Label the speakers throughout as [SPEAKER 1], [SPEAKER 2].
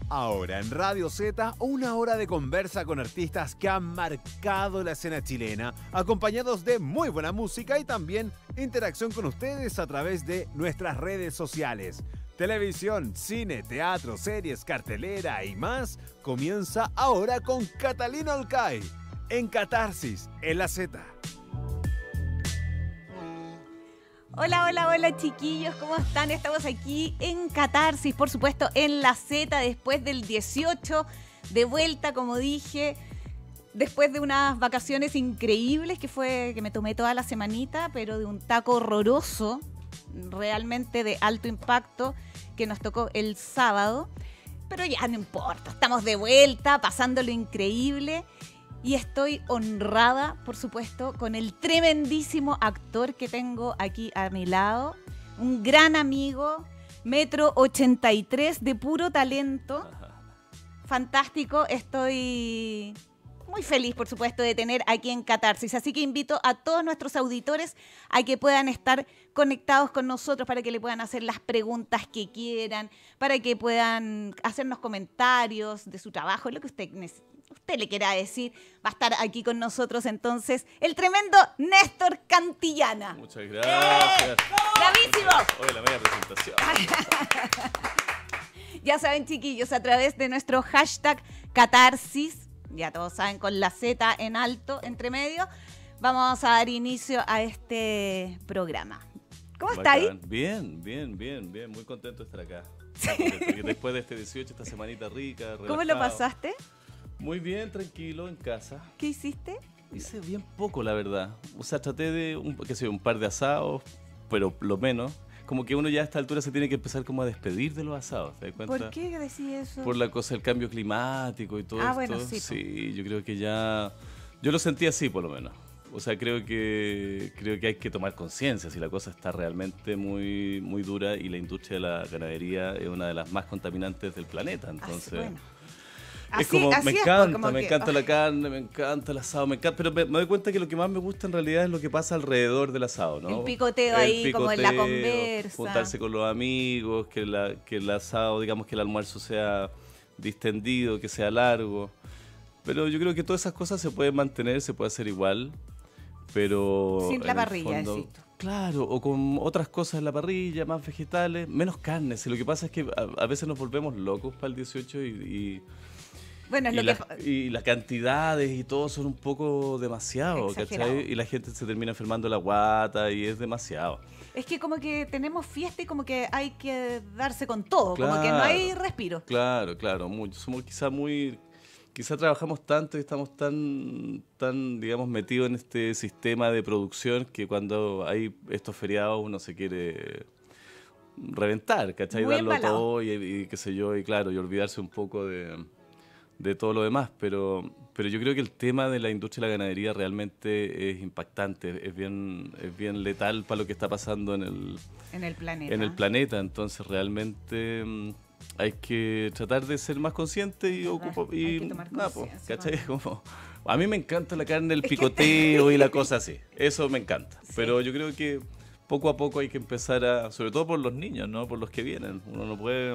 [SPEAKER 1] Ahora en Radio Z, una hora de conversa con artistas que han marcado la escena chilena, acompañados de muy buena música y también interacción con ustedes a través de nuestras redes sociales. Televisión, cine, teatro, series, cartelera y más comienza ahora con Catalina Olcay en Catarsis, en la Z.
[SPEAKER 2] Hola, hola, hola chiquillos, ¿cómo están? Estamos aquí en Catarsis, por supuesto, en la Z, después del 18, de vuelta, como dije, después de unas vacaciones increíbles que me tomé toda la semanita, pero de un taco horroroso, realmente de alto impacto, que nos tocó el sábado. Pero ya no importa, estamos de vuelta, pasándolo increíble. Y estoy honrada, por supuesto, con el tremendísimo actor que tengo aquí a mi lado. Un gran amigo, 1,83 m, de puro talento. Fantástico, estoy muy feliz, por supuesto, de tener aquí en Catarsis. Así que invito a todos nuestros auditores a que puedan estar conectados con nosotros para que le puedan hacer las preguntas que quieran, para que puedan hacernos comentarios de su trabajo, lo que usted le quiera decir. Va a estar aquí con nosotros entonces el tremendo Néstor Cantillana.
[SPEAKER 3] Muchas gracias.
[SPEAKER 2] ¡Bravísimo!
[SPEAKER 3] Oye, la media presentación.
[SPEAKER 2] Ya saben, chiquillos, a través de nuestro hashtag Catarsis, ya todos saben, con la Z en alto, entre medio, vamos a dar inicio a este programa. ¿Cómo está ahí?
[SPEAKER 3] Bien, muy contento de estar acá. Porque después de este 18, esta semanita rica, relajado.
[SPEAKER 2] ¿Cómo lo pasaste?
[SPEAKER 3] Muy bien, tranquilo, en casa.
[SPEAKER 2] ¿Qué hiciste?
[SPEAKER 3] Hice bien poco, la verdad. O sea, traté de un par de asados, pero lo menos. Como que uno ya a esta altura se tiene que empezar como a despedir de los asados, ¿te das cuenta?
[SPEAKER 2] ¿Por qué decís eso?
[SPEAKER 3] Por la cosa del cambio climático y todo esto.
[SPEAKER 2] Bueno, sí.
[SPEAKER 3] Sí, yo creo que ya... Yo lo sentí así, por lo menos. O sea, creo que hay que tomar conciencia si la cosa está realmente muy, muy dura y la industria de la ganadería es una de las más contaminantes del planeta. Entonces...
[SPEAKER 2] Bueno.
[SPEAKER 3] Es como, me encanta la carne, me encanta el asado, pero me doy cuenta que lo que más me gusta en realidad es lo que pasa alrededor del asado, ¿no?
[SPEAKER 2] El picoteo ahí, como en la conversa.
[SPEAKER 3] Juntarse con los amigos, que el asado, digamos que el almuerzo sea distendido, que sea largo. Pero yo creo que todas esas cosas se pueden mantener, se puede hacer igual, pero...
[SPEAKER 2] Sin la parrilla,
[SPEAKER 3] claro, o con otras cosas en la parrilla, más vegetales, menos carne. Si lo que pasa es que a veces nos volvemos locos para el 18
[SPEAKER 2] Bueno,
[SPEAKER 3] y las cantidades y todo son un poco demasiado, ¿cachai? Y la gente se termina enfermando la guata y es demasiado.
[SPEAKER 2] Es que como que tenemos fiesta y como que hay que darse con todo,
[SPEAKER 3] claro,
[SPEAKER 2] como que no hay respiro.
[SPEAKER 3] Claro, somos quizá trabajamos tanto y estamos tan, digamos, metidos en este sistema de producción que cuando hay estos feriados uno se quiere reventar, ¿cachai?
[SPEAKER 2] Muy
[SPEAKER 3] darlo
[SPEAKER 2] embalado.
[SPEAKER 3] todo y qué sé yo, y claro, y olvidarse un poco de todo lo demás, pero yo creo que el tema de la industria de la ganadería realmente es impactante, es bien letal para lo que está pasando en el planeta. Entonces realmente hay que tratar de ser más consciente y
[SPEAKER 2] tomar conciencia,
[SPEAKER 3] ¿cachai? Como, a mí me encanta la carne, el picoteo y la cosa así, eso me encanta, sí. Pero yo creo que poco a poco hay que empezar sobre todo por los niños, ¿no? Por los que vienen, uno no puede...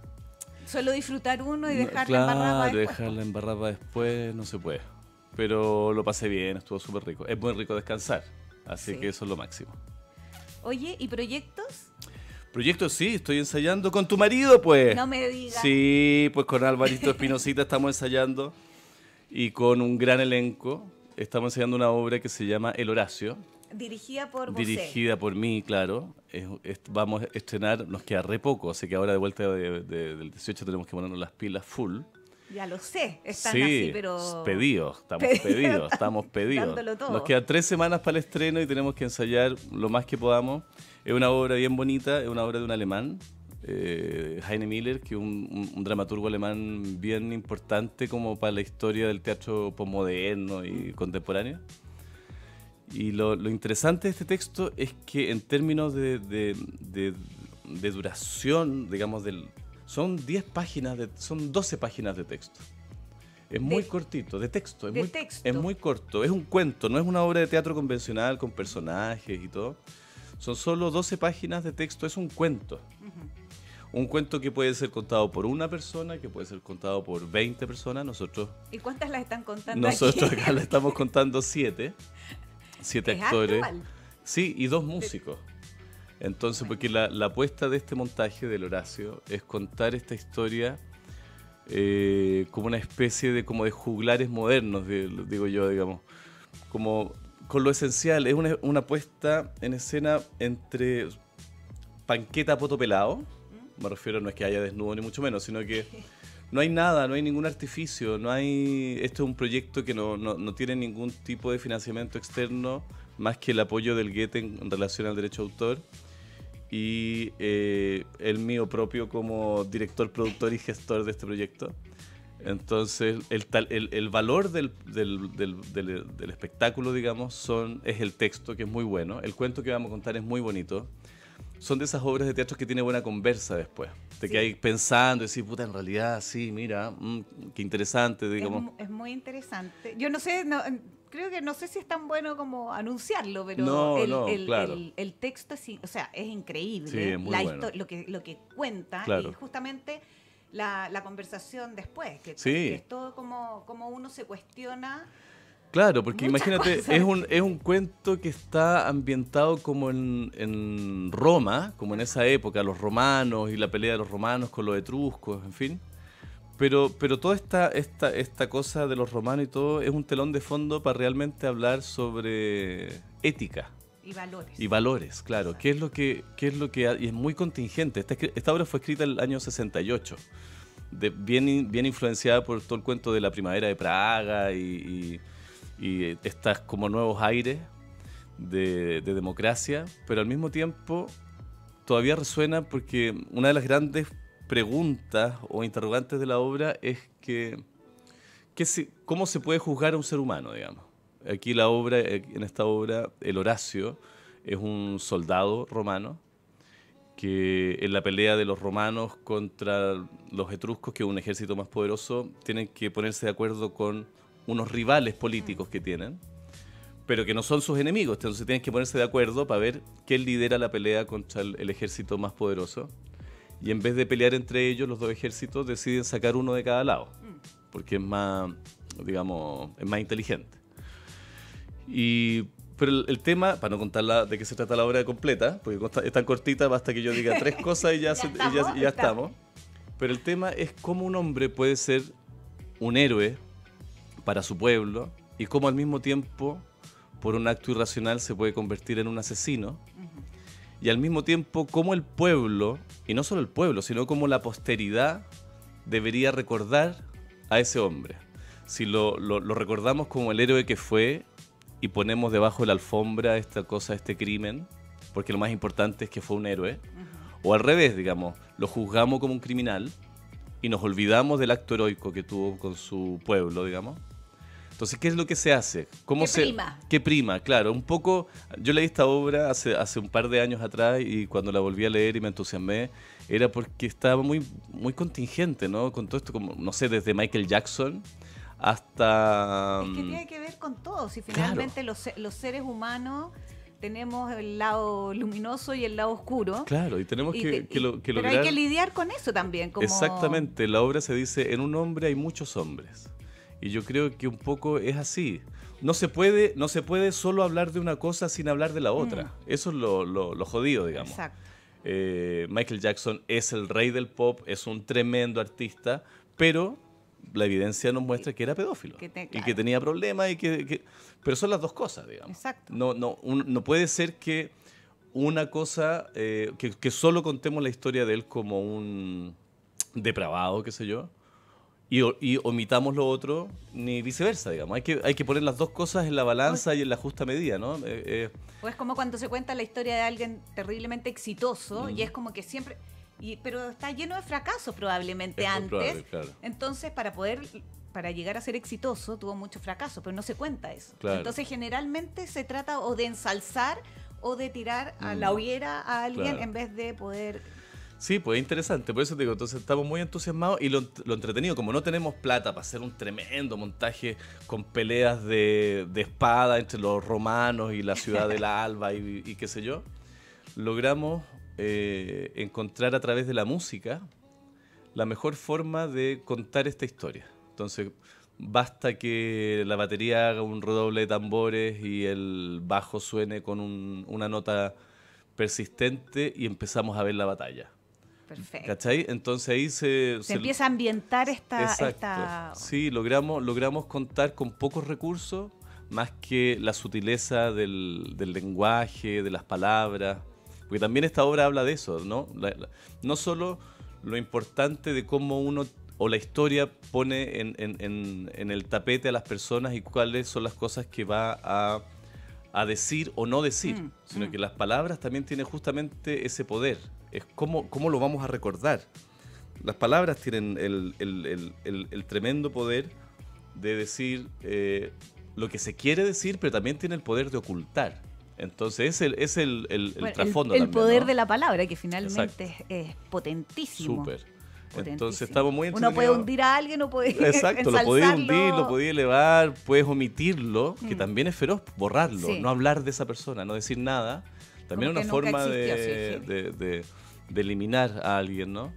[SPEAKER 2] Solo disfrutar uno y dejarla embarrada después.
[SPEAKER 3] Dejarla embarrada después no se puede. Pero lo pasé bien, estuvo súper rico. Es muy rico descansar, así que eso es lo máximo.
[SPEAKER 2] Oye, ¿y proyectos?
[SPEAKER 3] Proyectos sí, estoy ensayando con tu marido, pues.
[SPEAKER 2] No me digas.
[SPEAKER 3] Sí, pues con Alvarito Espinosita estamos ensayando y con un gran elenco. Estamos ensayando una obra que se llama El Horacio.
[SPEAKER 2] Dirigida por vos.
[SPEAKER 3] Dirigida por mí, claro. Vamos a estrenar, nos queda re poco, así que ahora de vuelta del 18 tenemos que ponernos las pilas full.
[SPEAKER 2] Ya lo sé, están
[SPEAKER 3] sí,
[SPEAKER 2] así, pero...
[SPEAKER 3] Estamos pedidos.
[SPEAKER 2] Dándolo todo.
[SPEAKER 3] Nos quedan 3 semanas para el estreno y tenemos que ensayar lo más que podamos. Es una obra bien bonita, es una obra de un alemán, Heine Miller, que es un dramaturgo alemán bien importante como para la historia del teatro posmoderno y contemporáneo. Y lo interesante de este texto es que en términos de duración, digamos, son 10 páginas, son 12 páginas de texto. Es muy cortito, de texto. Es muy corto, es un cuento, no es una obra de teatro convencional con personajes y todo. Son solo 12 páginas de texto, es un cuento. Un cuento que puede ser contado por una persona, que puede ser contado por 20 personas.
[SPEAKER 2] ¿Y cuántas las están contando
[SPEAKER 3] nosotros
[SPEAKER 2] aquí?
[SPEAKER 3] acá le estamos contando 7 actores.
[SPEAKER 2] Harto,
[SPEAKER 3] Sí, y 2 músicos. Entonces, porque la apuesta de este montaje del Horacio es contar esta historia como una especie de como de juglares modernos, digo yo, digamos, como con lo esencial. Es una puesta en escena entre Panqueta Poto Pelado. Me refiero, no es que haya desnudo ni mucho menos, sino que no hay nada, no hay ningún artificio, no hay. Esto es un proyecto que no tiene ningún tipo de financiamiento externo más que el apoyo del Goethe en relación al derecho de autor y el mío propio como director, productor y gestor de este proyecto. Entonces, el valor del espectáculo, digamos, es el texto, que es muy bueno. El cuento que vamos a contar es muy bonito. Son de esas obras de teatro que tiene buena conversa después. Te
[SPEAKER 2] Sí.
[SPEAKER 3] quedas pensando y decís, puta, en realidad, sí, mira, qué interesante, digamos.
[SPEAKER 2] Es muy interesante. Yo no sé, creo que no sé si es tan bueno como anunciarlo, pero
[SPEAKER 3] No, claro.
[SPEAKER 2] el texto es, o sea, es increíble.
[SPEAKER 3] Sí, es muy bueno.
[SPEAKER 2] Lo que cuenta
[SPEAKER 3] Claro.
[SPEAKER 2] y justamente la conversación después, que
[SPEAKER 3] Sí.
[SPEAKER 2] es todo como uno se cuestiona.
[SPEAKER 3] Claro, porque
[SPEAKER 2] Muchas
[SPEAKER 3] imagínate,
[SPEAKER 2] cosas.
[SPEAKER 3] es un cuento que está ambientado como en Roma, como en esa época, los romanos y la pelea de los romanos con los etruscos, en fin. Pero toda esta cosa de los romanos y todo es un telón de fondo para realmente hablar sobre ética
[SPEAKER 2] Y valores.
[SPEAKER 3] y valores, claro. ¿Qué es lo que y es muy contingente? Esta obra fue escrita en el año 68, bien influenciada por todo el cuento de la primavera de Praga y estas como nuevos aires de democracia, pero al mismo tiempo todavía resuena porque una de las grandes preguntas o interrogantes de la obra es ¿cómo se puede juzgar a un ser humano, digamos? Aquí en esta obra, el Horacio es un soldado romano que en la pelea de los romanos contra los etruscos, que es un ejército más poderoso, tienen que ponerse de acuerdo con unos rivales políticos que tienen, pero que no son sus enemigos. Entonces tienen que ponerse de acuerdo para ver quién lidera la pelea contra el ejército más poderoso. Y en vez de pelear entre ellos, los dos ejércitos deciden sacar uno de cada lado, porque es más, digamos, es más inteligente. Pero el tema, para no contar de qué se trata la obra completa, porque es tan cortita, basta que yo diga 3 cosas y ya estamos. Pero el tema es cómo un hombre puede ser un héroe para su pueblo y cómo al mismo tiempo, por un acto irracional, se puede convertir en un asesino. Y al mismo tiempo, cómo el pueblo, y no solo el pueblo, sino cómo la posteridad debería recordar a ese hombre. Si lo recordamos como el héroe que fue y ponemos debajo de la alfombra esta cosa, este crimen, porque lo más importante es que fue un héroe, o al revés, digamos, lo juzgamos como un criminal y nos olvidamos del acto heroico que tuvo con su pueblo, digamos. Entonces, ¿qué es lo que se hace? ¿Qué prima? Claro, un poco. Yo leí esta obra hace un par de años atrás y cuando la volví a leer y me entusiasmé, era porque estaba muy, muy contingente, ¿no? Con todo esto, como, no sé, desde Michael Jackson hasta...
[SPEAKER 2] Es que tiene que ver con todo. Si finalmente los seres humanos tenemos el lado luminoso y el lado oscuro.
[SPEAKER 3] Claro, y tenemos que lograr...
[SPEAKER 2] Pero hay que lidiar con eso también. Como...
[SPEAKER 3] Exactamente, la obra se dice, en un hombre hay muchos hombres. Y yo creo que un poco es así. No se puede solo hablar de una cosa sin hablar de la otra. Eso es lo jodido, digamos.
[SPEAKER 2] Exacto.
[SPEAKER 3] Michael Jackson es el rey del pop, es un tremendo artista, pero la evidencia nos muestra que era pedófilo y que tenía problemas pero son las dos cosas, digamos.
[SPEAKER 2] Exacto.
[SPEAKER 3] No puede ser que una cosa que solo contemos la historia de él como un depravado, qué sé yo, y omitamos lo otro, ni viceversa, digamos. Hay que poner las dos cosas en la balanza y en la justa medida, ¿no?
[SPEAKER 2] O es como cuando se cuenta la historia de alguien terriblemente exitoso y es como que siempre... pero está lleno de fracasos probablemente antes.
[SPEAKER 3] Probable, claro.
[SPEAKER 2] Entonces, para llegar a ser exitoso, tuvo muchos fracasos, pero no se cuenta eso.
[SPEAKER 3] Claro.
[SPEAKER 2] Entonces, generalmente se trata o de ensalzar o de tirar a la hoguera a alguien en vez de poder...
[SPEAKER 3] Sí, pues es interesante, por eso te digo, entonces estamos muy entusiasmados y lo entretenido, como no tenemos plata para hacer un tremendo montaje con peleas de espada entre los romanos y la ciudad del Alba y qué sé yo, logramos encontrar a través de la música la mejor forma de contar esta historia. Entonces, basta que la batería haga un redoble de tambores y el bajo suene con una nota persistente y empezamos a ver la batalla.
[SPEAKER 2] Perfecto.
[SPEAKER 3] ¿Cachai? Entonces ahí se
[SPEAKER 2] empieza a ambientar
[SPEAKER 3] Exacto.
[SPEAKER 2] esta...
[SPEAKER 3] Sí, logramos contar con pocos recursos, más que la sutileza del lenguaje, de las palabras. Porque también esta obra habla de eso, ¿no? No solo lo importante de cómo uno o la historia pone en el tapete a las personas y cuáles son las cosas que va a decir o no decir, sino que las palabras también tienen justamente ese poder. Es cómo lo vamos a recordar. Las palabras tienen el tremendo poder de decir lo que se quiere decir, pero también tiene el poder de ocultar. Entonces es el trasfondo
[SPEAKER 2] el
[SPEAKER 3] también,
[SPEAKER 2] poder
[SPEAKER 3] ¿no?
[SPEAKER 2] de la palabra, que finalmente es potentísimo.
[SPEAKER 3] Súper.
[SPEAKER 2] Potentísimo.
[SPEAKER 3] Entonces estamos muy
[SPEAKER 2] Uno
[SPEAKER 3] entretenidos.
[SPEAKER 2] puede hundir a alguien o puede
[SPEAKER 3] Exacto, lo podéis hundir, lo podéis elevar, puedes omitirlo, que también es feroz, borrarlo,
[SPEAKER 2] Sí.
[SPEAKER 3] no hablar de esa persona, no decir nada. También
[SPEAKER 2] Como
[SPEAKER 3] es
[SPEAKER 2] que
[SPEAKER 3] una
[SPEAKER 2] nunca
[SPEAKER 3] forma
[SPEAKER 2] existió,
[SPEAKER 3] de eliminar a alguien, ¿no?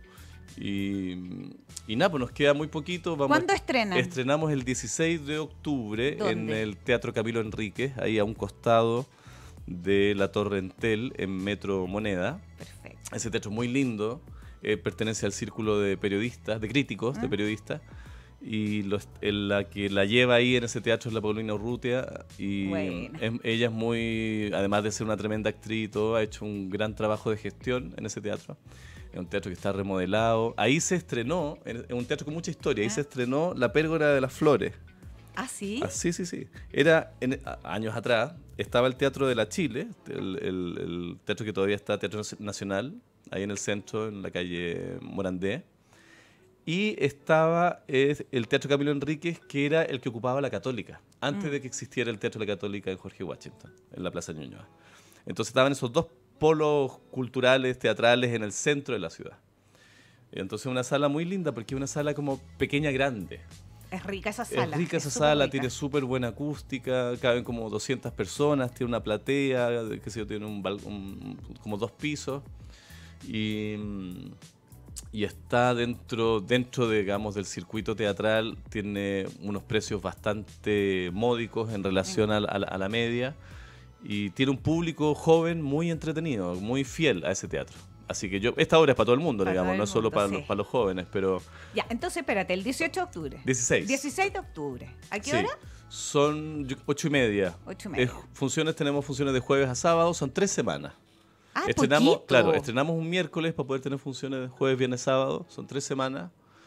[SPEAKER 3] Y nada, pues nos queda muy poquito.
[SPEAKER 2] ¿Cuándo estrenan?
[SPEAKER 3] Estrenamos el 16 de octubre
[SPEAKER 2] ¿Dónde?
[SPEAKER 3] en el Teatro Camilo Enríquez, ahí a un costado de la Torre Entel, en Metro Moneda.
[SPEAKER 2] Perfecto.
[SPEAKER 3] Ese teatro es muy lindo, pertenece al círculo de periodistas, de críticos, de periodistas, y la que la lleva ahí en ese teatro es la Paulina Urrutia, y
[SPEAKER 2] Buena.
[SPEAKER 3] ella es muy, además de ser una tremenda actriz y todo, ha hecho un gran trabajo de gestión en ese teatro. Es un teatro que está remodelado. Ahí se estrenó, es un teatro con mucha historia, ahí se estrenó La Pérgora de las Flores.
[SPEAKER 2] ¿Ah, sí?
[SPEAKER 3] Ah, sí. Era, años atrás, estaba el Teatro de la Chile, el teatro que todavía está, Teatro Nacional, ahí en el centro, en la calle Morandé. Y estaba el Teatro Camilo Enríquez, que era el que ocupaba la Católica, antes de que existiera el Teatro de la Católica en Jorge Washington, en la Plaza Ñuñoa. Entonces estaban esos dos polos culturales, teatrales, en el centro de la ciudad. Entonces una sala muy linda, porque es una sala como pequeña, grande.
[SPEAKER 2] Es rica esa sala.
[SPEAKER 3] Es rica esa
[SPEAKER 2] súper
[SPEAKER 3] sala,
[SPEAKER 2] rica.
[SPEAKER 3] tiene súper buena acústica, caben como 200 personas, tiene una platea, qué sé yo, tiene como 2 pisos y está dentro de, digamos, del circuito teatral, tiene unos precios bastante módicos en relación a la media y tiene un público joven muy entretenido, muy fiel a ese teatro. Así que esta obra es para todo el mundo,
[SPEAKER 2] Para
[SPEAKER 3] digamos,
[SPEAKER 2] todo el
[SPEAKER 3] no solo
[SPEAKER 2] mundo,
[SPEAKER 3] para los jóvenes, pero...
[SPEAKER 2] Ya, entonces espérate, el 18 de octubre.
[SPEAKER 3] 16.
[SPEAKER 2] 16 de octubre. ¿A qué
[SPEAKER 3] Sí.
[SPEAKER 2] hora?
[SPEAKER 3] Son 8:30.
[SPEAKER 2] 8:30.
[SPEAKER 3] Tenemos funciones de jueves a sábado, son 3 semanas.
[SPEAKER 2] Ah,
[SPEAKER 3] Estrenamos
[SPEAKER 2] poquito.
[SPEAKER 3] un miércoles para poder tener funciones de jueves, viernes, sábado, son 3 semanas.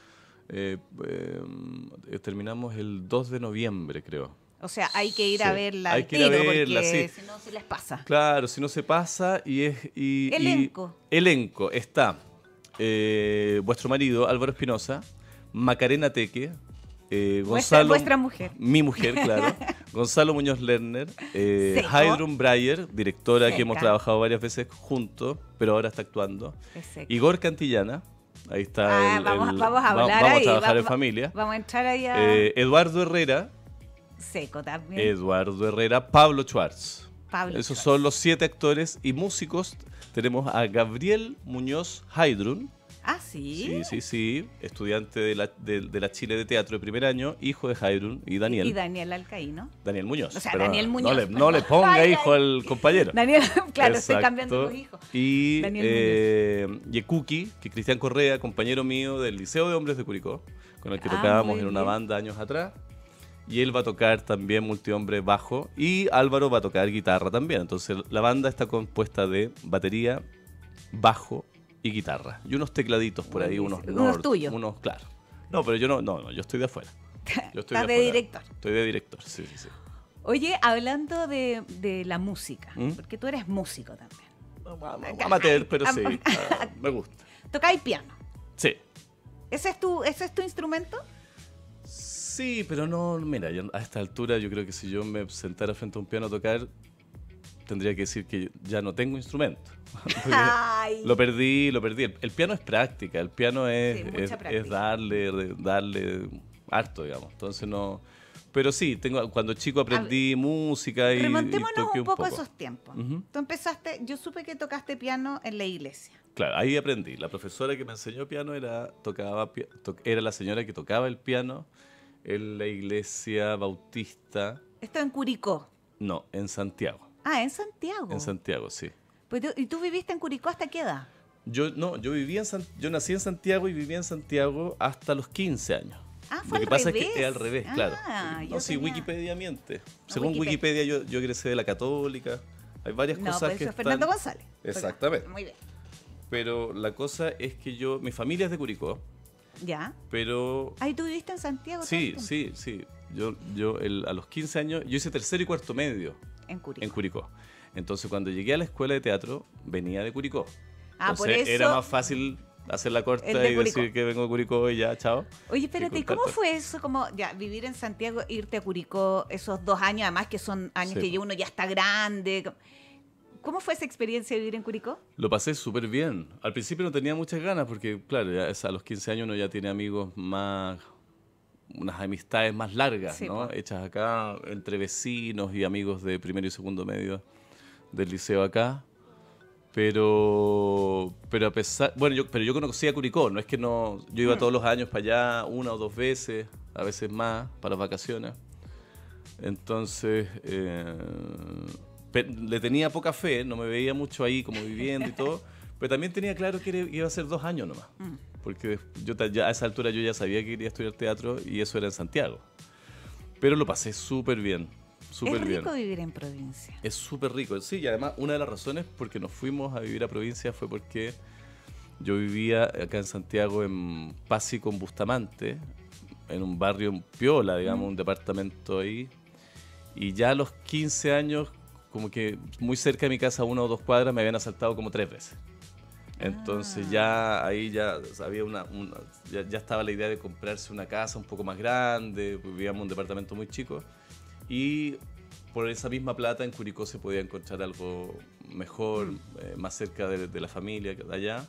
[SPEAKER 3] Terminamos el 2 de noviembre, creo.
[SPEAKER 2] O sea, hay que ir a
[SPEAKER 3] Sí,
[SPEAKER 2] verla
[SPEAKER 3] hay
[SPEAKER 2] al
[SPEAKER 3] que ir a
[SPEAKER 2] tiro,
[SPEAKER 3] verla,
[SPEAKER 2] porque
[SPEAKER 3] sí.
[SPEAKER 2] si no se les pasa.
[SPEAKER 3] Claro, si no se pasa
[SPEAKER 2] Elenco.
[SPEAKER 3] Elenco, está vuestro marido, Álvaro Espinosa, Macarena Teque, Gonzalo...
[SPEAKER 2] Vuestra mujer.
[SPEAKER 3] Mi mujer, claro. Gonzalo Muñoz Lerner,
[SPEAKER 2] Seco.
[SPEAKER 3] Heidrun Breyer, directora que
[SPEAKER 2] Seca.
[SPEAKER 3] hemos trabajado varias veces juntos, pero ahora está actuando.
[SPEAKER 2] Es seco.
[SPEAKER 3] Igor Cantillana, ahí está.
[SPEAKER 2] Vamos a hablar
[SPEAKER 3] vamos
[SPEAKER 2] ahí.
[SPEAKER 3] a trabajar en familia.
[SPEAKER 2] Vamos a entrar ahí a...
[SPEAKER 3] Eduardo Herrera,
[SPEAKER 2] Seco también.
[SPEAKER 3] Pablo Schwartz.
[SPEAKER 2] Pablo
[SPEAKER 3] Esos
[SPEAKER 2] Schwartz.
[SPEAKER 3] son los 7 actores y músicos. Tenemos a Gabriel Muñoz Heidrun.
[SPEAKER 2] Ah, sí.
[SPEAKER 3] Sí, estudiante de la Chile de Teatro de primer año, hijo de Heidrun y Daniel.
[SPEAKER 2] Y Daniel Alcaíno.
[SPEAKER 3] Daniel Muñoz.
[SPEAKER 2] O sea,
[SPEAKER 3] pero
[SPEAKER 2] Daniel Muñoz.
[SPEAKER 3] No le ponga
[SPEAKER 2] Ay,
[SPEAKER 3] hijo al compañero.
[SPEAKER 2] Daniel, claro, estoy
[SPEAKER 3] Exacto.
[SPEAKER 2] cambiando los hijos.
[SPEAKER 3] Y
[SPEAKER 2] Daniel
[SPEAKER 3] Yekuki, que es Cristian Correa, compañero mío del Liceo de Hombres de Curicó, con el que
[SPEAKER 2] Ah,
[SPEAKER 3] tocábamos
[SPEAKER 2] muy
[SPEAKER 3] en una
[SPEAKER 2] bien.
[SPEAKER 3] banda años atrás. Y él va a tocar también multihombre bajo. Y Álvaro va a tocar guitarra también. Entonces la banda está compuesta de batería, bajo y guitarra. Y unos tecladitos por ahí, unos
[SPEAKER 2] Buenísimo. Unos
[SPEAKER 3] Nord,
[SPEAKER 2] tuyos.
[SPEAKER 3] unos, claro. No, pero yo no, yo estoy de afuera. Yo estoy
[SPEAKER 2] Estás de
[SPEAKER 3] afuera.
[SPEAKER 2] director.
[SPEAKER 3] Estoy de director, sí.
[SPEAKER 2] Oye, hablando de la música,
[SPEAKER 3] ¿Mm?
[SPEAKER 2] porque tú eres músico también.
[SPEAKER 3] Amateur, pero sí, me gusta.
[SPEAKER 2] Tocáis piano.
[SPEAKER 3] Sí.
[SPEAKER 2] ¿Ese es tu instrumento?
[SPEAKER 3] Sí, pero no, mira, a esta altura yo creo que si yo me sentara frente a un piano a tocar, tendría que decir que ya no tengo instrumento. Porque
[SPEAKER 2] Ay.
[SPEAKER 3] Lo perdí. El piano es práctica, el piano
[SPEAKER 2] Sí, mucha
[SPEAKER 3] es
[SPEAKER 2] práctica.
[SPEAKER 3] darle harto, digamos. Entonces no, Pero sí, cuando chico aprendí música y
[SPEAKER 2] Remontémonos
[SPEAKER 3] toqué
[SPEAKER 2] un poco a
[SPEAKER 3] poco.
[SPEAKER 2] esos tiempos.
[SPEAKER 3] Ujú.
[SPEAKER 2] Tú empezaste, yo supe que tocaste piano en la iglesia.
[SPEAKER 3] Claro, ahí aprendí. La profesora que me enseñó piano era la señora que tocaba el piano en la iglesia bautista.
[SPEAKER 2] Esto en Curicó.
[SPEAKER 3] No, en Santiago.
[SPEAKER 2] Ah, en Santiago.
[SPEAKER 3] En Santiago, sí.
[SPEAKER 2] ¿Y tú viviste en Curicó hasta qué edad?
[SPEAKER 3] Yo nací en Santiago y viví en Santiago hasta los 15 años.
[SPEAKER 2] Ah, fue
[SPEAKER 3] Lo que
[SPEAKER 2] al
[SPEAKER 3] pasa
[SPEAKER 2] revés.
[SPEAKER 3] es que es al revés, claro.
[SPEAKER 2] yo
[SPEAKER 3] No, sí,
[SPEAKER 2] tenía-
[SPEAKER 3] Wikipedia miente. Según
[SPEAKER 2] Wikipedia.
[SPEAKER 3] Wikipedia, yo egresé de la Católica. Hay varias
[SPEAKER 2] No,
[SPEAKER 3] cosas
[SPEAKER 2] pues
[SPEAKER 3] que
[SPEAKER 2] eso es
[SPEAKER 3] están...
[SPEAKER 2] Fernando González.
[SPEAKER 3] Exactamente.
[SPEAKER 2] Muy bien.
[SPEAKER 3] Pero la cosa es que mi familia es de Curicó,
[SPEAKER 2] ¿Ya?
[SPEAKER 3] pero...
[SPEAKER 2] Ahí tú viviste en Santiago.
[SPEAKER 3] Sí,
[SPEAKER 2] tanto?
[SPEAKER 3] sí. A los 15 años, yo hice tercero y cuarto medio
[SPEAKER 2] En Curicó.
[SPEAKER 3] en Curicó. Entonces, cuando llegué a la escuela de teatro, venía de Curicó.
[SPEAKER 2] Ah, por
[SPEAKER 3] Entonces,
[SPEAKER 2] eso.
[SPEAKER 3] era más fácil hacer la corta
[SPEAKER 2] El de
[SPEAKER 3] y
[SPEAKER 2] Curicó.
[SPEAKER 3] decir que vengo de Curicó y ya, chao.
[SPEAKER 2] Oye, espérate, ¿y cómo
[SPEAKER 3] contarte.
[SPEAKER 2] fue eso? Como ya vivir en Santiago, irte a Curicó, esos 2 años, además que son años
[SPEAKER 3] Sí.
[SPEAKER 2] que ya uno ya está grande. ¿Cómo fue esa experiencia de vivir en Curicó?
[SPEAKER 3] Lo pasé súper bien. Al principio no tenía muchas ganas porque, claro, a los 15 años uno ya tiene amigos más, unas amistades más largas,
[SPEAKER 2] Sí,
[SPEAKER 3] ¿no?
[SPEAKER 2] po.
[SPEAKER 3] Hechas acá entre vecinos y amigos de primero y segundo medio del liceo acá. Pero a pesar, bueno, pero yo conocía Curicó, no es que no, yo iba todos los años para allá, 1 o 2 veces, a veces más, para las vacaciones. Entonces, le tenía poca fe, no me veía mucho ahí como viviendo y todo, pero también tenía claro que iba a ser 2 años nomás, porque ya a esa altura yo ya sabía que quería estudiar teatro y eso era en Santiago. Pero lo pasé súper bien, súper
[SPEAKER 2] Es
[SPEAKER 3] bien.
[SPEAKER 2] rico vivir en provincia.
[SPEAKER 3] Es súper rico, sí, y además una de las razones por que nos fuimos a vivir a provincia fue porque yo vivía acá en Santiago en Pasi con Bustamante, en un barrio en Piola, digamos, un departamento ahí, y ya a los 15 años, como que muy cerca de mi casa, 1 o 2 cuadras, me habían asaltado como 3 veces. Entonces ya ahí ya había ya estaba la idea de comprarse una casa un poco más grande, vivíamos en un departamento muy chico, y por esa misma plata en Curicó se podía encontrar algo mejor, más cerca de la familia de allá,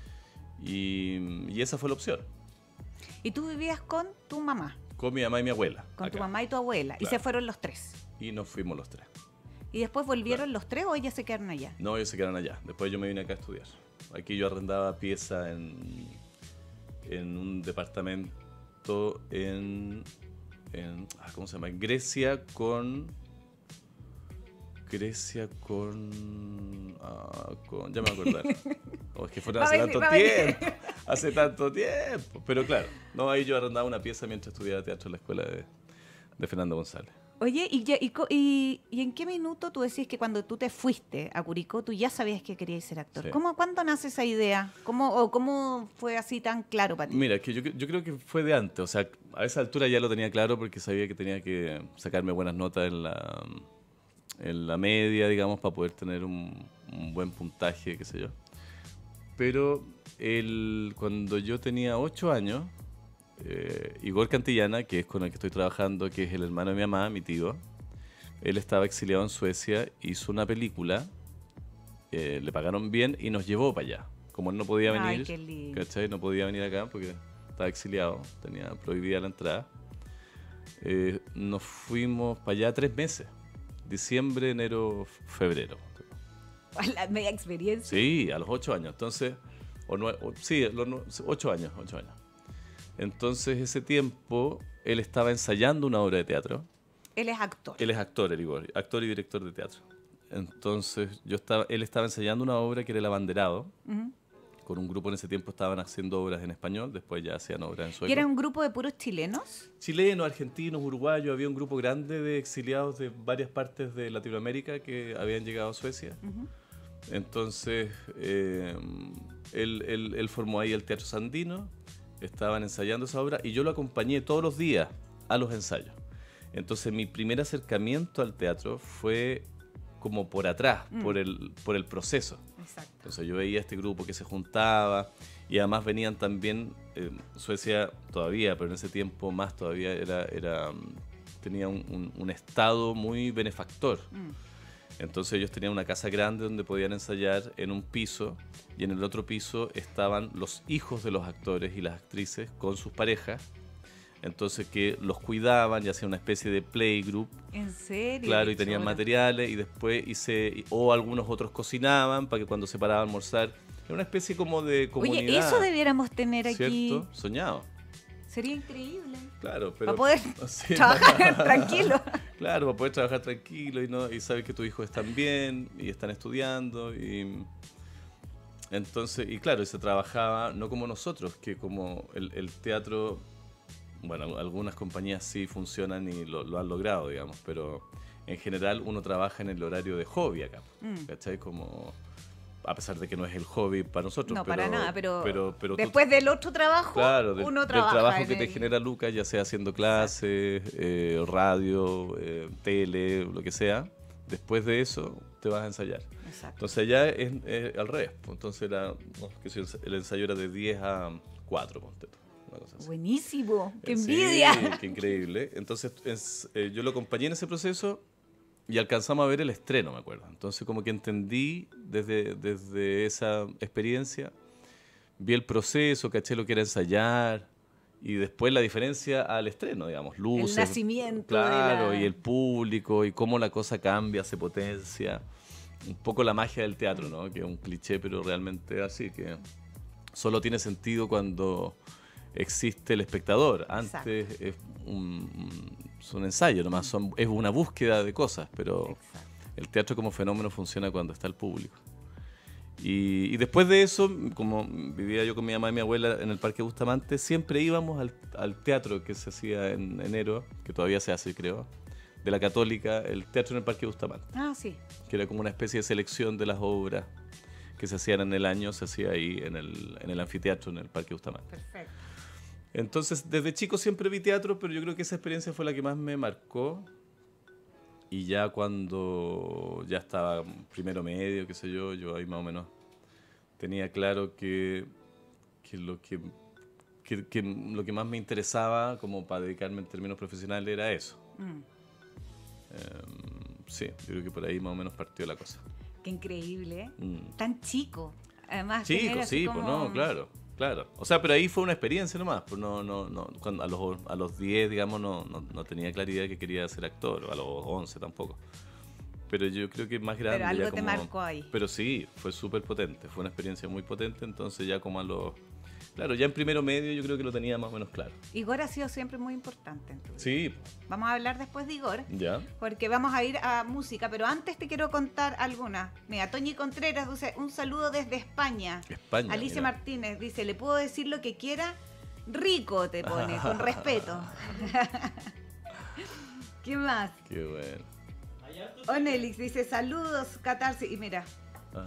[SPEAKER 3] y esa fue la opción,
[SPEAKER 2] Y tú vivías con tu mamá,
[SPEAKER 3] con mi mamá y mi abuela.
[SPEAKER 2] con tu
[SPEAKER 3] acá.
[SPEAKER 2] mamá y tu abuela. Y
[SPEAKER 3] Claro.
[SPEAKER 2] se fueron los 3.
[SPEAKER 3] Y nos fuimos los 3.
[SPEAKER 2] ¿Y después volvieron los 3 o ellas se quedaron allá?
[SPEAKER 3] No, ellos se quedaron allá. Después yo me vine acá a estudiar. Aquí yo arrendaba pieza en un departamento ¿cómo se llama? En Grecia con... ya me voy a acordar. Es que fue hace tanto tiempo. Hace tanto tiempo. Pero claro, no, ahí yo arrendaba una pieza mientras estudiaba teatro en la escuela de Fernando González.
[SPEAKER 2] Oye, ¿y en qué minuto tú decís que cuando tú te fuiste a Curicó, tú ya sabías que querías ser actor?
[SPEAKER 3] Sí.
[SPEAKER 2] ¿Cuándo nace esa idea? ¿Cómo fue así tan claro para ti?
[SPEAKER 3] Mira, que yo creo que fue de antes. O sea, a esa altura ya lo tenía claro porque sabía que tenía que sacarme buenas notas en la media, digamos, para poder tener un buen puntaje, qué sé yo. Pero cuando yo tenía 8 años, Igor Cantillana, que es con el que estoy trabajando, que es el hermano de mi mamá, mi tío, él estaba exiliado en Suecia, hizo una película, le pagaron bien y nos llevó para allá. Como él no podía venir,
[SPEAKER 2] Ay, qué lindo.
[SPEAKER 3] ¿cachai? No podía venir acá porque estaba exiliado, tenía prohibida la entrada. Nos fuimos para allá 3 meses, diciembre, enero, febrero.
[SPEAKER 2] La media experiencia.
[SPEAKER 3] Sí, a los 8 años. Entonces, 8 años, 8 años. Entonces, ese tiempo, él estaba ensayando una obra de teatro.
[SPEAKER 2] Él es actor.
[SPEAKER 3] Él es actor, el Igor, actor y director de teatro. Entonces, él estaba ensayando una obra que era El Abanderado.
[SPEAKER 2] Ujú.
[SPEAKER 3] Con un grupo en ese tiempo estaban haciendo obras en español, después ya hacían obras en sueco.
[SPEAKER 2] ¿Y era un grupo de puros chilenos?
[SPEAKER 3] Chilenos, argentinos, uruguayos, había un grupo grande de exiliados de varias partes de Latinoamérica que habían llegado a Suecia.
[SPEAKER 2] Ujú.
[SPEAKER 3] Entonces, él formó ahí el Teatro Sandino, estaban ensayando esa obra y yo lo acompañé todos los días a los ensayos. Entonces, mi primer acercamiento al teatro fue como por atrás, por el proceso.
[SPEAKER 2] Exacto.
[SPEAKER 3] Entonces yo veía este grupo que se juntaba y además venían también, Suecia todavía, pero en ese tiempo más todavía tenía un estado muy benefactor. Entonces ellos tenían una casa grande donde podían ensayar en un piso y en el otro piso estaban los hijos de los actores y las actrices con sus parejas. Entonces que los cuidaban y hacían una especie de playgroup.
[SPEAKER 2] ¿En serio?
[SPEAKER 3] Claro, y
[SPEAKER 2] Qué
[SPEAKER 3] tenían
[SPEAKER 2] choro.
[SPEAKER 3] materiales y después o algunos otros cocinaban para que cuando se paraban a almorzar. Era una especie como de comunidad.
[SPEAKER 2] Oye, eso debiéramos tener aquí.
[SPEAKER 3] ¿Cierto? Soñado.
[SPEAKER 2] Sería increíble.
[SPEAKER 3] Claro, pero...
[SPEAKER 2] Para poder
[SPEAKER 3] Sí.
[SPEAKER 2] trabajar tranquilo.
[SPEAKER 3] Claro, para poder trabajar tranquilo y saber que tus hijos están bien y están estudiando. Y entonces, y claro, y se trabajaba no como nosotros, que como el teatro, bueno, algunas compañías sí funcionan y lo han logrado, digamos, pero en general uno trabaja en el horario de hobby acá, ¿cachai? Como, a pesar de que no es el hobby para nosotros.
[SPEAKER 2] No, para nada, pero
[SPEAKER 3] tú-
[SPEAKER 2] después del otro trabajo,
[SPEAKER 3] Claro,
[SPEAKER 2] uno
[SPEAKER 3] del
[SPEAKER 2] trabaja.
[SPEAKER 3] trabajo
[SPEAKER 2] en
[SPEAKER 3] que te
[SPEAKER 2] el-
[SPEAKER 3] genera Lucas, ya sea haciendo clases, radio, tele, lo que sea. Después de eso, te vas a ensayar.
[SPEAKER 2] Exacto.
[SPEAKER 3] Entonces allá es al revés. Pues, entonces el ensayo era de 10 a 4, ponte tú, una cosa así.
[SPEAKER 2] Buenísimo. ¡Qué
[SPEAKER 3] Sí,
[SPEAKER 2] envidia!
[SPEAKER 3] qué increíble. Entonces yo lo acompañé en ese proceso y alcanzamos a ver el estreno, me acuerdo. Entonces como que entendí desde esa experiencia, vi el proceso, caché lo que era ensayar y después la diferencia al estreno, digamos, luces.
[SPEAKER 2] El nacimiento.
[SPEAKER 3] Claro,
[SPEAKER 2] de la...
[SPEAKER 3] y el público y cómo la cosa cambia, se potencia. Un poco la magia del teatro, ¿no? Que es un cliché, pero realmente así, que solo tiene sentido cuando existe el espectador. Antes es un ensayo nomás, es una búsqueda de cosas, pero
[SPEAKER 2] Exacto.
[SPEAKER 3] el teatro como fenómeno funciona cuando está el público. Y después de eso, como vivía yo con mi mamá y mi abuela en el Parque Bustamante, siempre íbamos al teatro que se hacía en enero, que todavía se hace, creo, de la Católica, el teatro en el Parque Bustamante,
[SPEAKER 2] Ah, sí.
[SPEAKER 3] que era como una especie de selección de las obras que se hacían en el año, se hacía ahí en el anfiteatro, en el Parque Bustamante.
[SPEAKER 2] Perfecto.
[SPEAKER 3] Entonces, desde chico siempre vi teatro, pero yo creo que esa experiencia fue la que más me marcó. Y ya cuando ya estaba primero medio, qué sé yo ahí más o menos tenía claro que lo que más me interesaba como para dedicarme en términos profesionales era eso. Sí, yo creo que por ahí más o menos partió la cosa.
[SPEAKER 2] Qué increíble, ¿eh? Tan chico. Además,
[SPEAKER 3] Chico,
[SPEAKER 2] tener así
[SPEAKER 3] sí,
[SPEAKER 2] como...
[SPEAKER 3] pues no, claro. O sea, pero ahí fue una experiencia nomás, pues cuando a los 10, digamos, no tenía claridad que quería ser actor, o a los 11 tampoco. Pero yo creo que más grande.
[SPEAKER 2] Pero algo
[SPEAKER 3] ya
[SPEAKER 2] te marcó ahí.
[SPEAKER 3] Pero sí, fue súper potente, fue una experiencia muy potente, entonces ya como a los... Claro, ya en primero medio yo creo que lo tenía más o menos claro.
[SPEAKER 2] Igor ha sido siempre muy importante en tu vida.
[SPEAKER 3] Sí,
[SPEAKER 2] Vamos a hablar después de Igor,
[SPEAKER 3] ya.
[SPEAKER 2] porque vamos a ir a música, pero antes te quiero contar algunas. Mira, Toñi Contreras dice, un saludo desde España.
[SPEAKER 3] España.
[SPEAKER 2] Alicia
[SPEAKER 3] mira.
[SPEAKER 2] Martínez dice, ¿le puedo decir lo que quiera? Rico te pone, con respeto. ¿Qué más?
[SPEAKER 3] Qué bueno.
[SPEAKER 2] Onelix dice, saludos, Catarsis. Y mira,
[SPEAKER 3] Ah,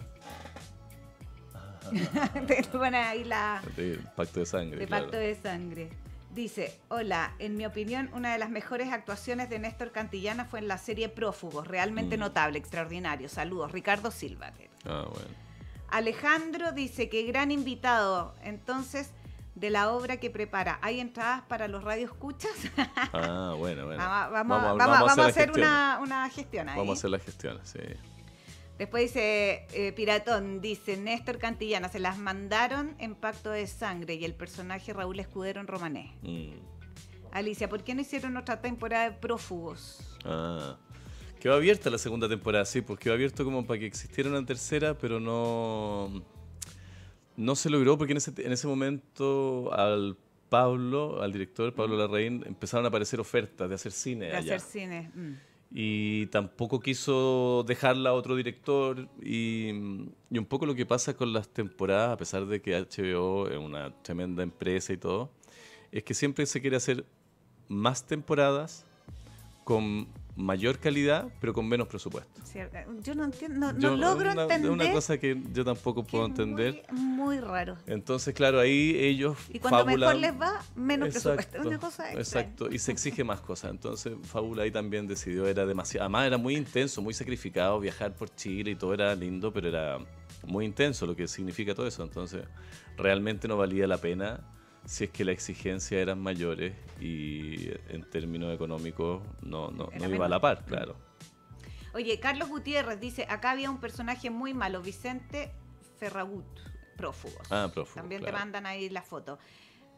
[SPEAKER 2] te pone ahí la...
[SPEAKER 3] de pacto de sangre.
[SPEAKER 2] De
[SPEAKER 3] claro.
[SPEAKER 2] pacto de sangre. Dice, hola, en mi opinión, una de las mejores actuaciones de Néstor Cantillana fue en la serie Prófugos, realmente notable, extraordinario. Saludos, Ricardo Silva.
[SPEAKER 3] Ah, bueno.
[SPEAKER 2] Alejandro dice que gran invitado, entonces, de la obra que prepara. ¿Hay entradas para los radioescuchas?
[SPEAKER 3] Ah, bueno.
[SPEAKER 2] Vamos a hacer una gestión ahí.
[SPEAKER 3] Vamos a hacer las gestiones, sí.
[SPEAKER 2] Después dice, Piratón, dice, Néstor Cantillana, se las mandaron en Pacto de Sangre y el personaje Raúl Escudero en Romané. Alicia, ¿por qué no hicieron otra temporada de Prófugos?
[SPEAKER 3] Ah, quedó abierta la segunda temporada, sí, pues quedó abierto como para que existiera una tercera, pero no se logró porque en ese momento al director Pablo Larraín, empezaron a aparecer ofertas de hacer cine
[SPEAKER 2] De
[SPEAKER 3] allá.
[SPEAKER 2] hacer cine.
[SPEAKER 3] Y tampoco quiso dejarla a otro director y un poco lo que pasa con las temporadas, a pesar de que HBO es una tremenda empresa y todo, es que siempre se quiere hacer más temporadas con mayor calidad, pero con menos presupuesto.
[SPEAKER 2] Cierto. Yo no entiendo, no logro entender.
[SPEAKER 3] Es una cosa que yo tampoco
[SPEAKER 2] que
[SPEAKER 3] puedo
[SPEAKER 2] es
[SPEAKER 3] entender.
[SPEAKER 2] Muy raro.
[SPEAKER 3] Entonces, claro, ahí ellos
[SPEAKER 2] Y cuando
[SPEAKER 3] fabulan.
[SPEAKER 2] mejor les va, menos presupuesto. Es una cosa extraña.
[SPEAKER 3] Exacto, y se exige más cosas. Entonces, Fábula ahí también decidió, era demasiado. Además, era muy intenso, muy sacrificado, viajar por Chile y todo era lindo, pero era muy intenso lo que significa todo eso. Entonces, realmente no valía la pena si es que las exigencias eran mayores y en términos económicos no iba a la par, claro.
[SPEAKER 2] Oye, Carlos Gutiérrez dice, acá había un personaje muy malo, Vicente Ferragut, Prófugos.
[SPEAKER 3] Ah, Prófugos,
[SPEAKER 2] También
[SPEAKER 3] claro.
[SPEAKER 2] te mandan ahí la foto.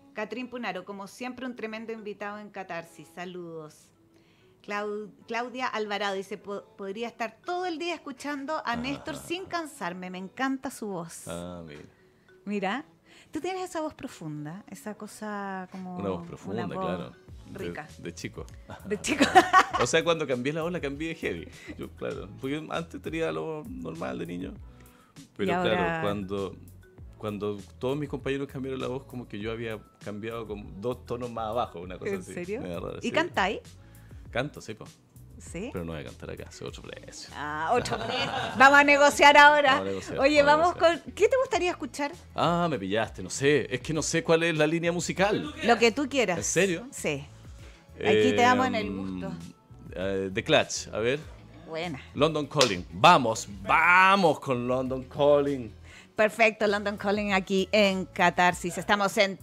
[SPEAKER 2] Catrín Punaro, como siempre, un tremendo invitado en Catarsis. Saludos. Claudia Alvarado dice, podría estar todo el día escuchando a Néstor sin cansarme. Me encanta su voz.
[SPEAKER 3] Mira.
[SPEAKER 2] Mira, tú tienes esa voz profunda, esa cosa como...
[SPEAKER 3] Una voz profunda,
[SPEAKER 2] una voz
[SPEAKER 3] claro.
[SPEAKER 2] rica.
[SPEAKER 3] De chico.
[SPEAKER 2] De chico.
[SPEAKER 3] O sea, cuando cambié la voz, la cambié de heavy. Yo, claro. Porque antes tenía lo normal de niño. Pero
[SPEAKER 2] ahora...
[SPEAKER 3] claro, cuando todos mis compañeros cambiaron la voz, como que yo había cambiado como 2 tonos más abajo, una cosa
[SPEAKER 2] ¿En
[SPEAKER 3] así.
[SPEAKER 2] serio?
[SPEAKER 3] Raro,
[SPEAKER 2] ¿Y
[SPEAKER 3] sí.
[SPEAKER 2] cantáis?
[SPEAKER 3] Canto, sí, po.
[SPEAKER 2] Sí.
[SPEAKER 3] Pero no voy a cantar acá, es otro precio.
[SPEAKER 2] Otro precio. Vamos a negociar ahora.
[SPEAKER 3] Vamos a negociar,
[SPEAKER 2] Oye,
[SPEAKER 3] vamos a
[SPEAKER 2] vamos con... ¿Qué te gustaría escuchar?
[SPEAKER 3] Me pillaste, no sé. Es que no sé cuál es la línea musical.
[SPEAKER 2] Lo que tú quieras.
[SPEAKER 3] ¿En serio?
[SPEAKER 2] Sí. Aquí te damos en el gusto.
[SPEAKER 3] The Clash, a ver.
[SPEAKER 2] Buena.
[SPEAKER 3] London Calling. Vamos con London Calling.
[SPEAKER 2] Perfecto, London Calling aquí en Catarsis. Estamos en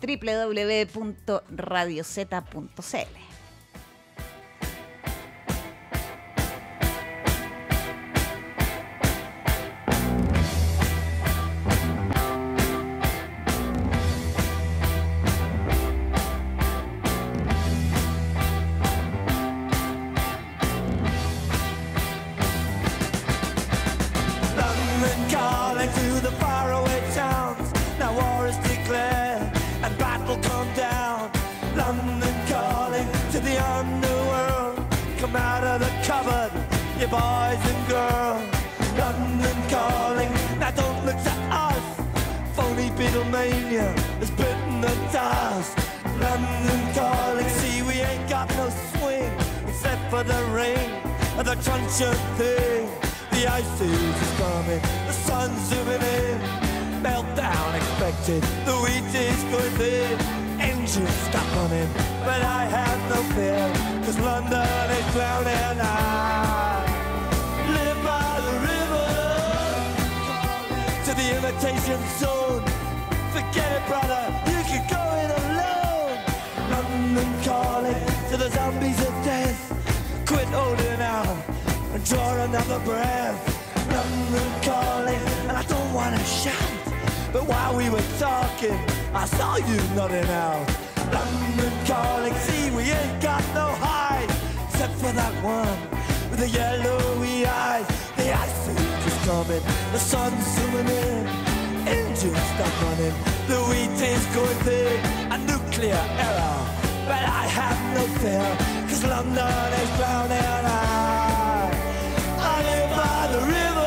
[SPEAKER 2] www.radioz.cl.
[SPEAKER 4] Boys and girls, London calling. Now don't look to us. Phony Beatlemania has bitten the dust. London calling. See, we ain't got no swing except for the rain and the truncheon thing. The ice age is coming. The sun's zooming in. Meltdown expected. The wheat is going thin. Engines stop running, but I have no fear, 'cause London is drowning. The imitation zone. Forget it, brother, you can go it alone. London calling to the zombies of death. Quit holding out and draw another breath. London calling, and I don't wanna shout, but while we were talking, I saw you nodding out. London calling, see, we ain't got no hide, except for that one with the yellowy eyes. The ice age is coming, the sun's zooming in, engines stop running, the wheat is going big, a nuclear error, but I have no fear, 'cause London is drowning. I live by the river.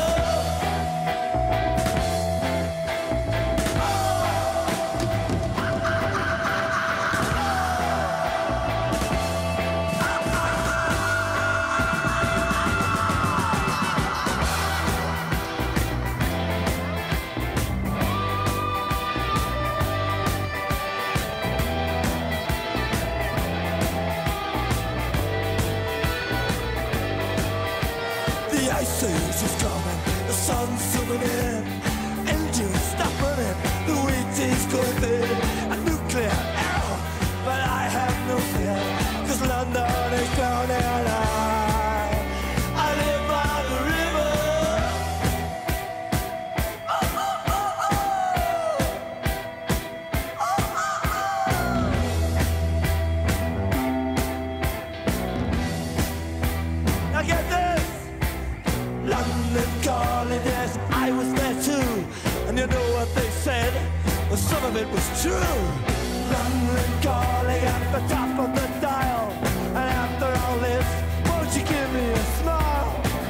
[SPEAKER 4] It was true. London calling at the top of the dial. And after all this, won't you give me a smile?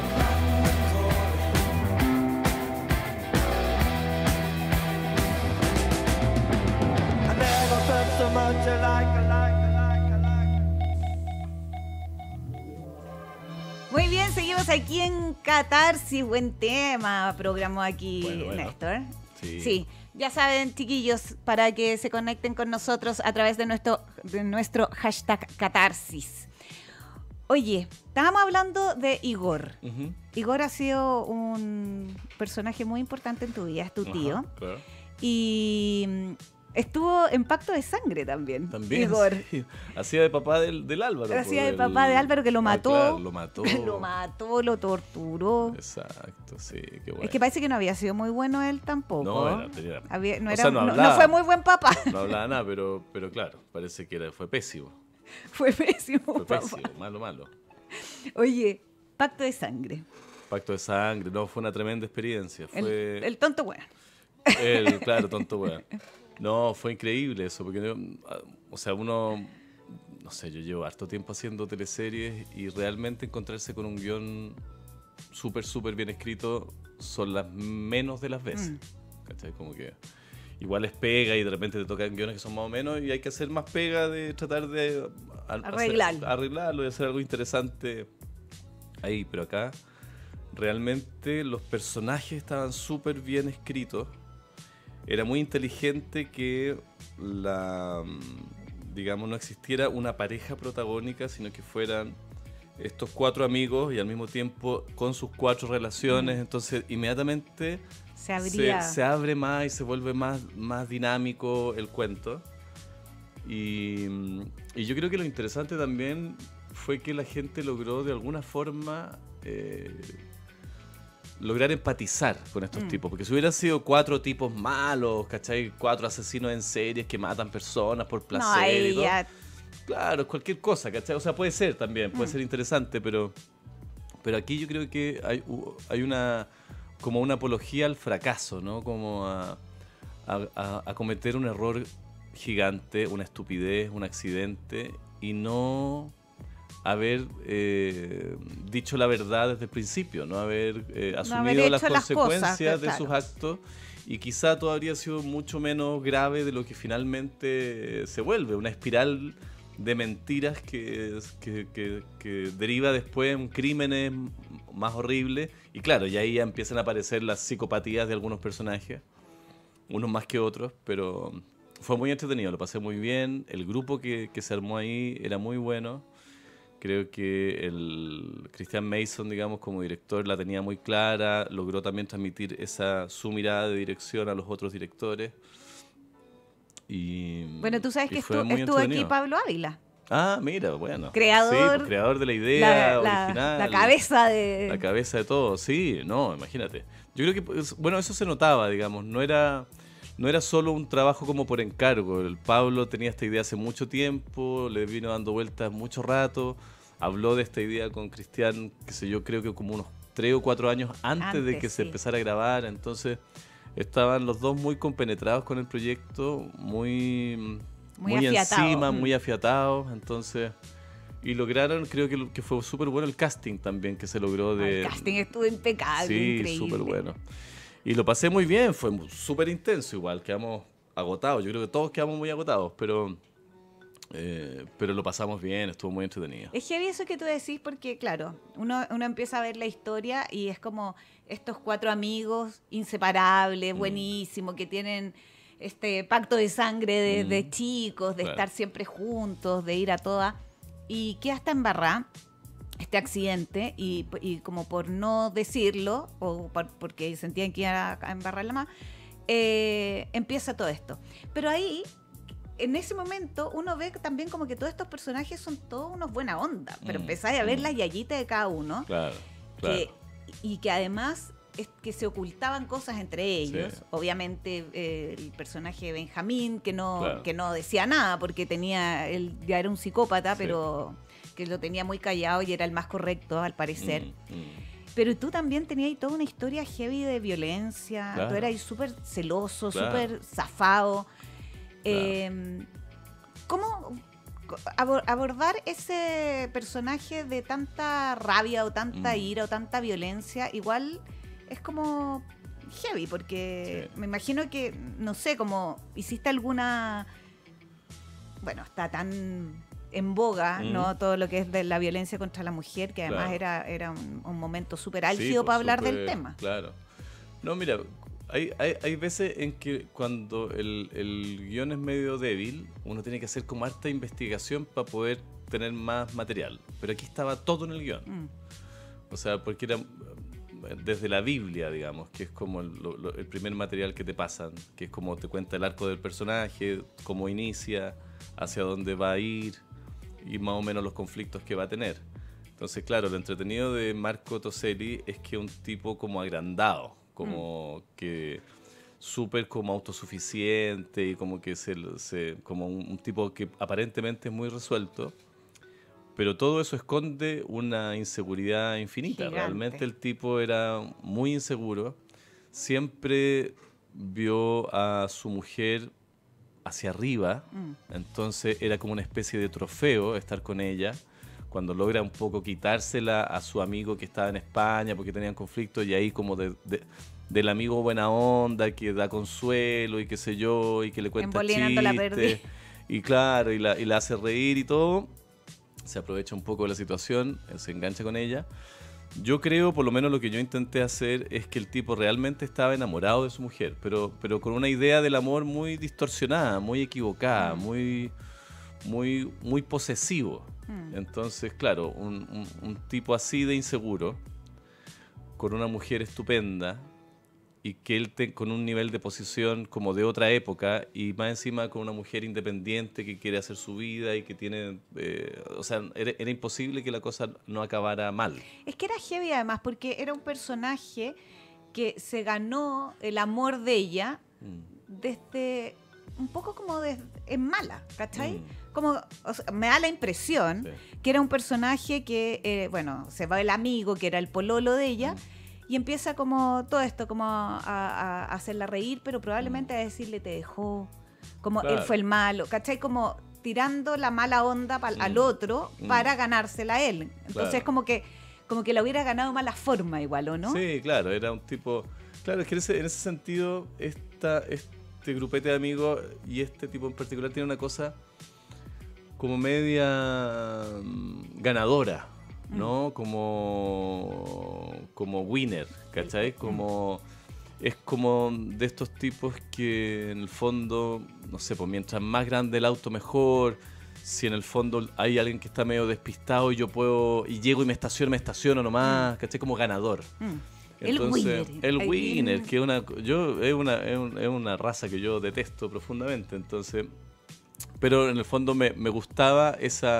[SPEAKER 4] I never felt so much alike.
[SPEAKER 2] Muy bien, seguimos aquí en Catarsis. Buen tema, programó aquí
[SPEAKER 3] bueno.
[SPEAKER 2] Néstor.
[SPEAKER 3] Sí.
[SPEAKER 2] Ya saben, chiquillos, para que se conecten con nosotros a través de nuestro hashtag Catarsis. Oye, estábamos hablando de Igor.
[SPEAKER 3] Uh-huh.
[SPEAKER 2] Igor ha sido un personaje muy importante en tu vida, es tu tío.
[SPEAKER 3] Claro.
[SPEAKER 2] Y Estuvo en Pacto de Sangre también.
[SPEAKER 3] Igor. Sí. Hacía de papá del Álvaro.
[SPEAKER 2] Hacía de papá de Álvaro que lo mató.
[SPEAKER 3] Claro, lo mató.
[SPEAKER 2] Lo mató, lo torturó.
[SPEAKER 3] Exacto, sí, qué bueno.
[SPEAKER 2] Es que parece que no había sido muy bueno él tampoco.
[SPEAKER 3] No
[SPEAKER 2] fue muy buen papá.
[SPEAKER 3] No hablaba nada, pero claro, parece que fue pésimo.
[SPEAKER 2] Fue pésimo.
[SPEAKER 3] Fue pésimo, malo.
[SPEAKER 2] Oye, Pacto de Sangre.
[SPEAKER 3] Pacto de Sangre, no, fue una tremenda experiencia. Fue
[SPEAKER 2] el tonto weón.
[SPEAKER 3] Claro, tonto weón. No, fue increíble eso, porque, o sea, uno, no sé, yo llevo harto tiempo haciendo teleseries y realmente encontrarse con un guión súper bien escrito son las menos de las veces. ¿Cachai? Como que igual es pega y de repente te tocan guiones que son más o menos y hay que hacer más pega de tratar de arreglarlo y hacer algo interesante ahí, pero acá realmente los personajes estaban súper bien escritos. Era muy inteligente que digamos, no existiera una pareja protagónica, sino que fueran estos 4 amigos y al mismo tiempo con sus 4 relaciones. Entonces, inmediatamente se abre más y se vuelve más dinámico el cuento. Y yo creo que lo interesante también fue que la gente logró de alguna forma lograr empatizar con estos tipos, porque si hubieran sido 4 tipos malos, ¿cachai? 4 asesinos en series que matan personas por placer y todo. Claro, cualquier cosa, ¿cachai? O sea, puede ser también, puede ser interesante, pero aquí yo creo que hay como una apología al fracaso, ¿no? Como a cometer un error gigante, una estupidez, un accidente, y no haber dicho la verdad desde el principio, no haber asumido las consecuencias de sus actos, y quizá todo habría sido mucho menos grave de lo que finalmente se vuelve, una espiral de mentiras que deriva después en crímenes más horribles, y claro, y ahí ya empiezan a aparecer las psicopatías de algunos personajes, unos más que otros, pero fue muy entretenido, lo pasé muy bien, el grupo que se armó ahí era muy bueno. Creo que el Christian Mason, digamos, como director la tenía muy clara, logró también transmitir su mirada de dirección a los otros directores.
[SPEAKER 2] Bueno, tú sabes que estuvo aquí Pablo Ávila.
[SPEAKER 3] Ah, mira, bueno.
[SPEAKER 2] Creador.
[SPEAKER 3] Sí, creador de la idea original.
[SPEAKER 2] La cabeza de...
[SPEAKER 3] La cabeza de todo, sí, no, imagínate. Yo creo que, bueno, eso se notaba, digamos, no era solo un trabajo como por encargo. El Pablo tenía esta idea hace mucho tiempo, le vino dando vueltas mucho rato, habló de esta idea con Cristian, qué sé yo, creo que como unos 3 o 4 años antes de que se empezara a grabar, entonces estaban los dos muy compenetrados con el proyecto, muy encima, muy afiatados, entonces, y lograron, creo que fue súper bueno el casting también que se logró.
[SPEAKER 2] El casting estuvo impecable,
[SPEAKER 3] sí,
[SPEAKER 2] increíble.
[SPEAKER 3] Súper bueno. Y lo pasé muy bien, fue súper intenso igual, quedamos agotados, yo creo que todos quedamos muy agotados, pero lo pasamos bien, estuvo muy entretenido.
[SPEAKER 2] Es heavy eso que tú decís porque, claro, uno empieza a ver la historia y es como estos 4 amigos inseparables, buenísimos, que tienen este pacto de sangre de chicos, de estar siempre juntos, de ir a todas, y queda hasta embarrada este accidente y como por no decirlo o porque sentían que iban a embarrarla más, empieza todo esto. Pero ahí, en ese momento, uno ve también como que todos estos personajes son todos unos buena onda, pero empezáis a ver las yayitas de cada uno.
[SPEAKER 3] Claro.
[SPEAKER 2] Y que además es que se ocultaban cosas entre ellos. Sí. Obviamente el personaje de Benjamín, que no decía nada porque él ya era un psicópata, pero que lo tenía muy callado y era el más correcto al parecer. Pero tú también tenías ahí toda una historia heavy de violencia, tú eras súper celoso, súper zafado. ¿Cómo abordar ese personaje de tanta rabia o tanta ira o tanta violencia? Igual es como heavy, porque me imagino que, no sé, como hiciste alguna... Bueno, está tan en boga, ¿no? Todo lo que es de la violencia contra la mujer, que además era un momento súper álgido para hablar del tema.
[SPEAKER 3] Claro. No, mira, hay veces en que cuando el guión es medio débil, uno tiene que hacer como harta investigación para poder tener más material. Pero aquí estaba todo en el guión. O sea, porque desde la Biblia, digamos, que es como el primer material que te pasan, que es como te cuenta el arco del personaje, cómo inicia, hacia dónde va a ir y más o menos los conflictos que va a tener. Entonces, claro, lo entretenido de Marco Toselli es que es un tipo como agrandado, como que súper como autosuficiente y como que como un tipo que aparentemente es muy resuelto, pero todo eso esconde una inseguridad infinita.
[SPEAKER 2] Gigante.
[SPEAKER 3] Realmente el tipo era muy inseguro, siempre vio a su mujer hacia arriba, entonces era como una especie de trofeo estar con ella. Cuando logra un poco quitársela a su amigo que estaba en España porque tenían conflictos, y ahí como del amigo buena onda que da consuelo y qué sé yo, y que le cuenta
[SPEAKER 2] Embolinando la perdí.
[SPEAKER 3] chistes, y claro, y la hace reír y todo, se aprovecha un poco de la situación, se engancha con ella. Yo creo, por lo menos lo que yo intenté hacer, es que el tipo realmente estaba enamorado de su mujer, pero con una idea del amor muy distorsionada, muy equivocada, muy posesivo. Entonces, claro, un tipo así de inseguro, con una mujer estupenda, y que él con un nivel de posición como de otra época, y más encima con una mujer independiente que quiere hacer su vida y que tiene... o sea, era imposible que la cosa no acabara mal.
[SPEAKER 2] Es que era heavy además, porque era un personaje que se ganó el amor de ella desde un poco como en mala, ¿cachai? Como, o sea, me da la impresión que era un personaje que, bueno, se va el amigo, que era el pololo de ella, y empieza como todo esto, como a hacerla reír, pero probablemente a decirle te dejó, como él fue el malo, ¿cachai? Como tirando la mala onda al otro para ganársela a él. Entonces como que la hubiera ganado mala forma igual, ¿o no?
[SPEAKER 3] Sí, claro, era un tipo... Claro, es que en ese sentido, este grupete de amigos y este tipo en particular tiene una cosa como media ganadora, ¿no? Como winner, ¿cachai? Es como de estos tipos que en el fondo, no sé, pues mientras más grande el auto mejor. Si en el fondo hay alguien que está medio despistado y yo puedo, y llego y me estaciono nomás, ¿cachai? Como ganador. Entonces, el winner, que es una raza que yo detesto profundamente, entonces, pero en el fondo me gustaba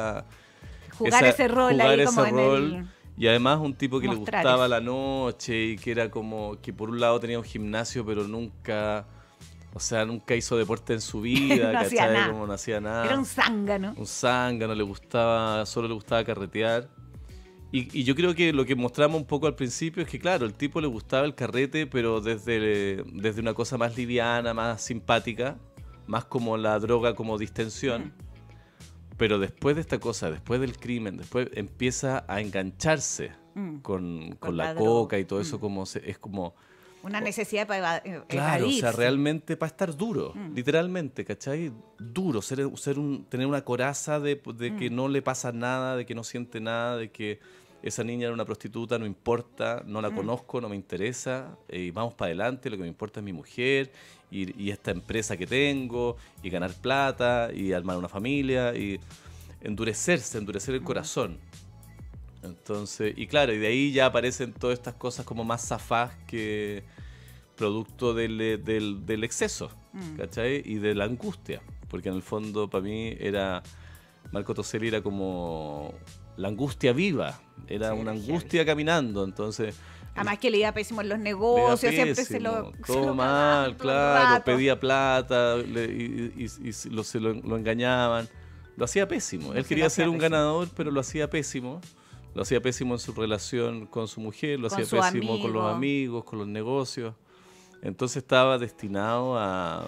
[SPEAKER 2] jugar ese rol ahí como en el...
[SPEAKER 3] Y además un tipo que
[SPEAKER 2] mostrar
[SPEAKER 3] le gustaba
[SPEAKER 2] eso.
[SPEAKER 3] la noche y que era como que por un lado tenía un gimnasio pero nunca hizo deporte en su vida,
[SPEAKER 2] No hacía
[SPEAKER 3] ¿cachai?
[SPEAKER 2] nada.
[SPEAKER 3] Como no hacía nada.
[SPEAKER 2] Era un zángano.
[SPEAKER 3] Un zángano, solo le gustaba carretear. Y yo creo que lo que mostramos un poco al principio es que, claro, el tipo le gustaba el carrete, pero desde una cosa más liviana, más simpática, más como la droga, como distensión. Pero después de esta cosa, después del crimen, después empieza a engancharse con la coca y todo eso, es como...
[SPEAKER 2] Una necesidad para evadirse.
[SPEAKER 3] Claro, o sea, realmente para estar duro, literalmente, ¿cachai? Duro, tener una coraza de que no le pasa nada, de que no siente nada, de que esa niña era una prostituta, no importa, no la conozco, no me interesa, y vamos para adelante, lo que me importa es mi mujer y esta empresa que tengo, y ganar plata, y armar una familia, y endurecer el corazón. Entonces, y claro, y de ahí ya aparecen todas estas cosas como más zafás que producto del exceso, ¿cachai? Y de la angustia, porque en el fondo para mí Marco Toselli era como la angustia viva, era una angustia caminando, entonces...
[SPEAKER 2] Además que le iba pésimo en los negocios, siempre se lo
[SPEAKER 3] mal,
[SPEAKER 2] todo el
[SPEAKER 3] claro,
[SPEAKER 2] rato.
[SPEAKER 3] pedía plata y se lo engañaban, lo hacía pésimo. Él quería ser un ganador, pero lo hacía pésimo. Lo hacía pésimo en su relación con su mujer, lo hacía pésimo con los amigos, con los negocios. Entonces estaba destinado a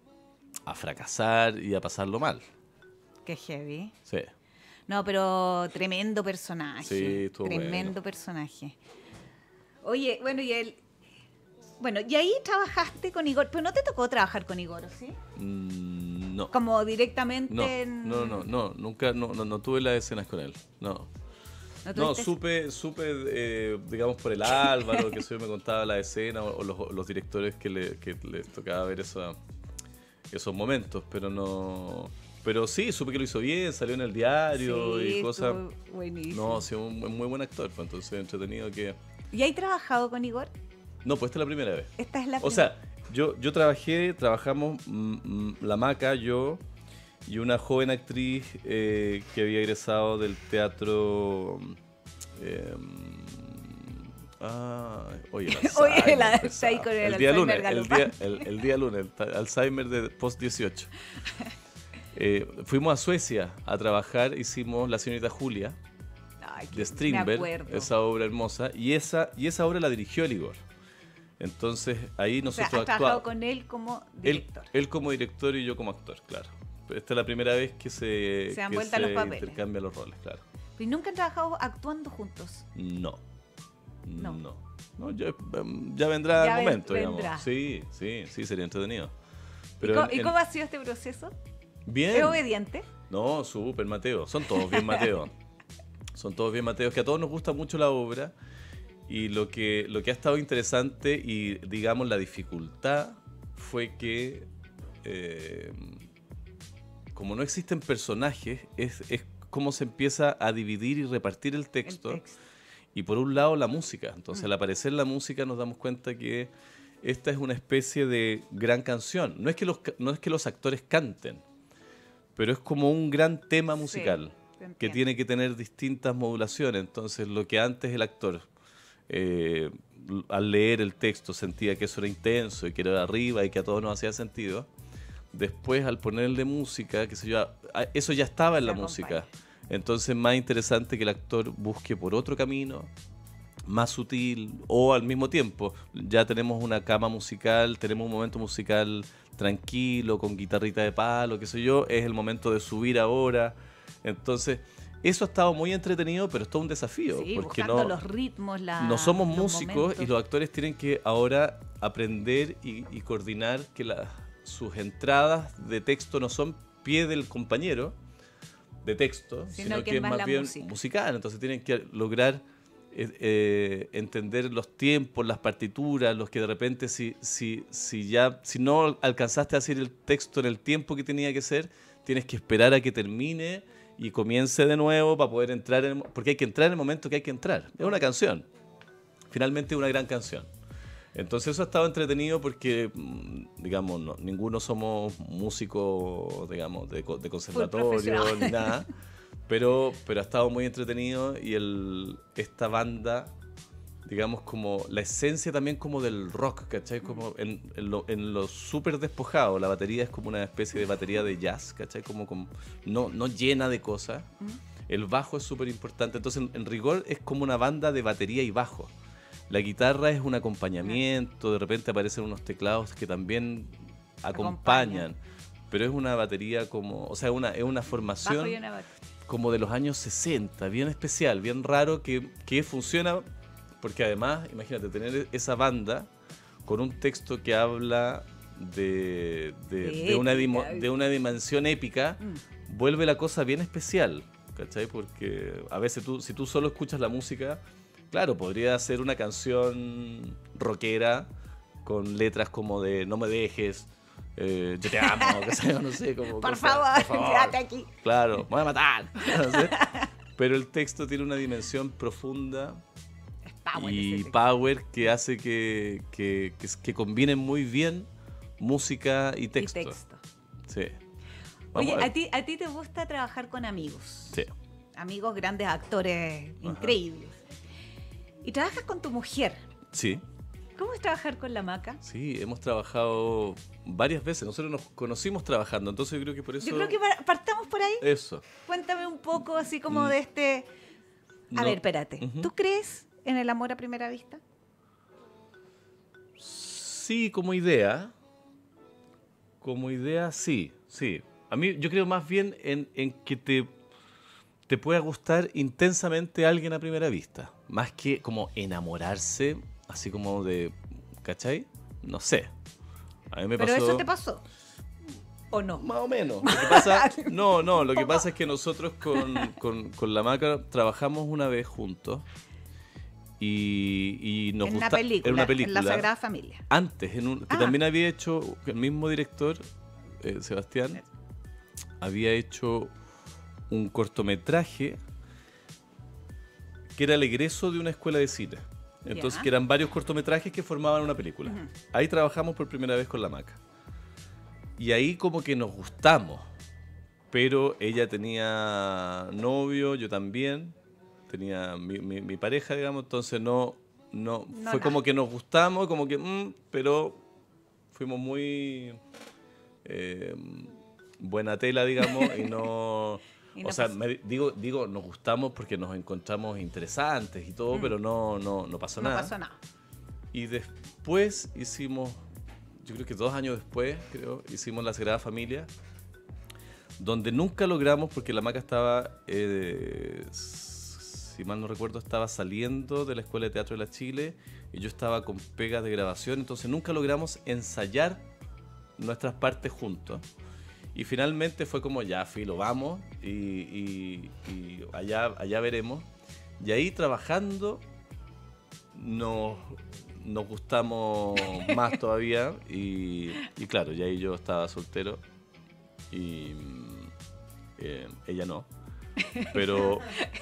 [SPEAKER 3] fracasar y a pasarlo mal.
[SPEAKER 2] Qué heavy.
[SPEAKER 3] Sí.
[SPEAKER 2] No, pero tremendo personaje.
[SPEAKER 3] Sí, estuvo
[SPEAKER 2] tremendo personaje. Oye, bueno, y ahí trabajaste con Igor, pero no te tocó trabajar con Igor, ¿sí?
[SPEAKER 3] No.
[SPEAKER 2] Como directamente
[SPEAKER 3] No, nunca, no tuve las escenas con él, no. No, supe digamos, por el Álvaro, que me contaba la escena, o los directores que les tocaba ver esos momentos, pero no... Pero sí, supe que lo hizo bien, salió en el diario y cosas.
[SPEAKER 2] Buenísimo.
[SPEAKER 3] No, sí, un muy buen actor, pues, entonces entretenido que
[SPEAKER 2] ¿Y hay trabajado con Igor?
[SPEAKER 3] No, pues esta es la primera vez.
[SPEAKER 2] Esta es la
[SPEAKER 3] O sea, trabajamos la Maca, yo y una joven actriz que había egresado del teatro. Oye,
[SPEAKER 2] Oye, está ahí con el
[SPEAKER 3] día lunes,
[SPEAKER 2] Alzheimer galopante.
[SPEAKER 3] el día lunes, Alzheimer de post 18. Fuimos a Suecia a trabajar, hicimos La señorita Julia
[SPEAKER 2] Ay,
[SPEAKER 3] de
[SPEAKER 2] me
[SPEAKER 3] Strindberg,
[SPEAKER 2] acuerdo.
[SPEAKER 3] esa obra hermosa, y esa obra la dirigió el Igor. Entonces ahí
[SPEAKER 2] O sea,
[SPEAKER 3] nosotros
[SPEAKER 2] has trabajado con él como director.
[SPEAKER 3] Él como director y yo como actor, claro. Pero esta es la primera vez que se
[SPEAKER 2] dan vuelta los papeles.
[SPEAKER 3] intercambian los roles, claro.
[SPEAKER 2] ¿Y nunca han trabajado actuando juntos?
[SPEAKER 3] No.
[SPEAKER 2] No.
[SPEAKER 3] No, ya vendrá
[SPEAKER 2] Ya
[SPEAKER 3] el momento,
[SPEAKER 2] vendrá.
[SPEAKER 3] digamos. Sí, sería entretenido.
[SPEAKER 2] ¿Y cómo ha sido este proceso?
[SPEAKER 3] Bien.
[SPEAKER 2] ¿Es obediente?
[SPEAKER 3] No, súper, Mateo. Son todos bien Mateo. Son todos bien Mateos, que a todos nos gusta mucho la obra. Y lo que ha estado interesante y, digamos, la dificultad fue que, como no existen personajes, es cómo se empieza a dividir y repartir el texto. Y por un lado, la música. Entonces, al aparecer la música, nos damos cuenta que esta es una especie de gran canción. No es que los actores canten, pero es como un gran tema musical que tiene que tener distintas modulaciones. Entonces, lo que antes el actor, al leer el texto, sentía que eso era intenso y que era arriba y que a todos nos hacía sentido, después al ponerle música, qué sé yo, eso ya estaba en la música. Entonces, más interesante que el actor busque por otro camino, más sutil, o al mismo tiempo, ya tenemos una cama musical, tenemos un momento musical tranquilo, con guitarrita de palo, qué sé yo, es el momento de subir ahora. Entonces, eso ha estado muy entretenido, pero es todo un desafío.
[SPEAKER 2] Sí,
[SPEAKER 3] porque
[SPEAKER 2] buscando los ritmos,
[SPEAKER 3] no somos
[SPEAKER 2] los
[SPEAKER 3] músicos
[SPEAKER 2] momentos.
[SPEAKER 3] y los actores tienen que ahora aprender y coordinar que sus entradas de texto no son pie del compañero de texto, sino que es más bien musical. Entonces tienen que lograr entender los tiempos, las partituras, los que de repente si no alcanzaste a hacer el texto en el tiempo que tenía que ser, tienes que esperar a que termine y comience de nuevo para poder entrar, porque hay que entrar en el momento que hay que entrar. Es una canción, finalmente una gran canción. Entonces eso ha estado entretenido porque, digamos, ninguno somos músicos, digamos, de conservatorio ni nada, pero ha estado muy entretenido y esta banda, digamos, como la esencia también como del rock, ¿cachai? Como en lo súper despojado, la batería es como una especie de batería de jazz, ¿cachai? Como no llena de cosas. El bajo es súper importante, entonces en rigor es como una banda de batería y bajo. La guitarra es un acompañamiento, de repente aparecen unos teclados que también acompañan, pero es una batería como, o sea, es una formación como de los años 60, bien especial, bien raro, que funciona, porque además, imagínate, tener esa banda con un texto que habla de una dimensión épica, vuelve la cosa bien especial, ¿cachai? Porque a veces si tú solo escuchas la música, claro, podría ser una canción rockera con letras como de no me dejes, yo te amo, que sea, no sé, como
[SPEAKER 2] por favor, quédate aquí.
[SPEAKER 3] Claro, me voy a matar. No sé. Pero el texto tiene una dimensión profunda y power que hace que combinen muy bien música y texto. Sí.
[SPEAKER 2] Oye, ¿a ti te gusta trabajar con amigos?
[SPEAKER 3] Sí.
[SPEAKER 2] Amigos, grandes actores, increíbles. Y trabajas con tu mujer.
[SPEAKER 3] Sí.
[SPEAKER 2] ¿Cómo es trabajar con la Maca?
[SPEAKER 3] Sí, hemos trabajado varias veces. Nosotros nos conocimos trabajando, entonces yo creo que por eso...
[SPEAKER 2] Yo creo que partamos por ahí.
[SPEAKER 3] Eso.
[SPEAKER 2] Cuéntame un poco así como de este... A ver, espérate. ¿Tú crees en el amor a primera vista?
[SPEAKER 3] Sí, como idea. Como idea, sí. A mí yo creo más bien en que te pueda gustar intensamente alguien a primera vista. Más que como enamorarse, así como de... ¿Cachai? No sé. A mí me pasó...
[SPEAKER 2] ¿Pero eso te pasó? ¿O no?
[SPEAKER 3] Más o menos. Lo que pasa... No, lo que pasa es que nosotros con la Maca trabajamos una vez juntos y nos
[SPEAKER 2] gusta... En una película, en La Sagrada Familia.
[SPEAKER 3] Antes, que también había hecho, el mismo director, Sebastián, había hecho un cortometraje que era el egreso de una escuela de cine. Entonces,
[SPEAKER 2] Ya.
[SPEAKER 3] que eran varios cortometrajes que formaban una película. Ahí trabajamos por primera vez con la Maca. Y ahí como que nos gustamos. Pero ella tenía novio, yo también. Tenía mi pareja, digamos. Entonces fue como que nos gustamos, como que... pero fuimos muy... buena tela, digamos, y no...
[SPEAKER 2] Y no
[SPEAKER 3] o sea,
[SPEAKER 2] pasó.
[SPEAKER 3] digo, nos gustamos porque nos encontramos interesantes y todo, pero no pasó
[SPEAKER 2] No
[SPEAKER 3] nada.
[SPEAKER 2] pasó nada.
[SPEAKER 3] Y después hicimos, yo creo que 2 años después, hicimos La Sagrada Familia, donde nunca logramos, porque la Maca estaba, si mal no recuerdo, estaba saliendo de la Escuela de Teatro de la Chile y yo estaba con pegas de grabación, entonces nunca logramos ensayar nuestras partes juntos. Y finalmente fue como, ya, filo, vamos y allá veremos. Y ahí trabajando nos gustamos más todavía y claro, y ahí yo estaba soltero y ella no. Pero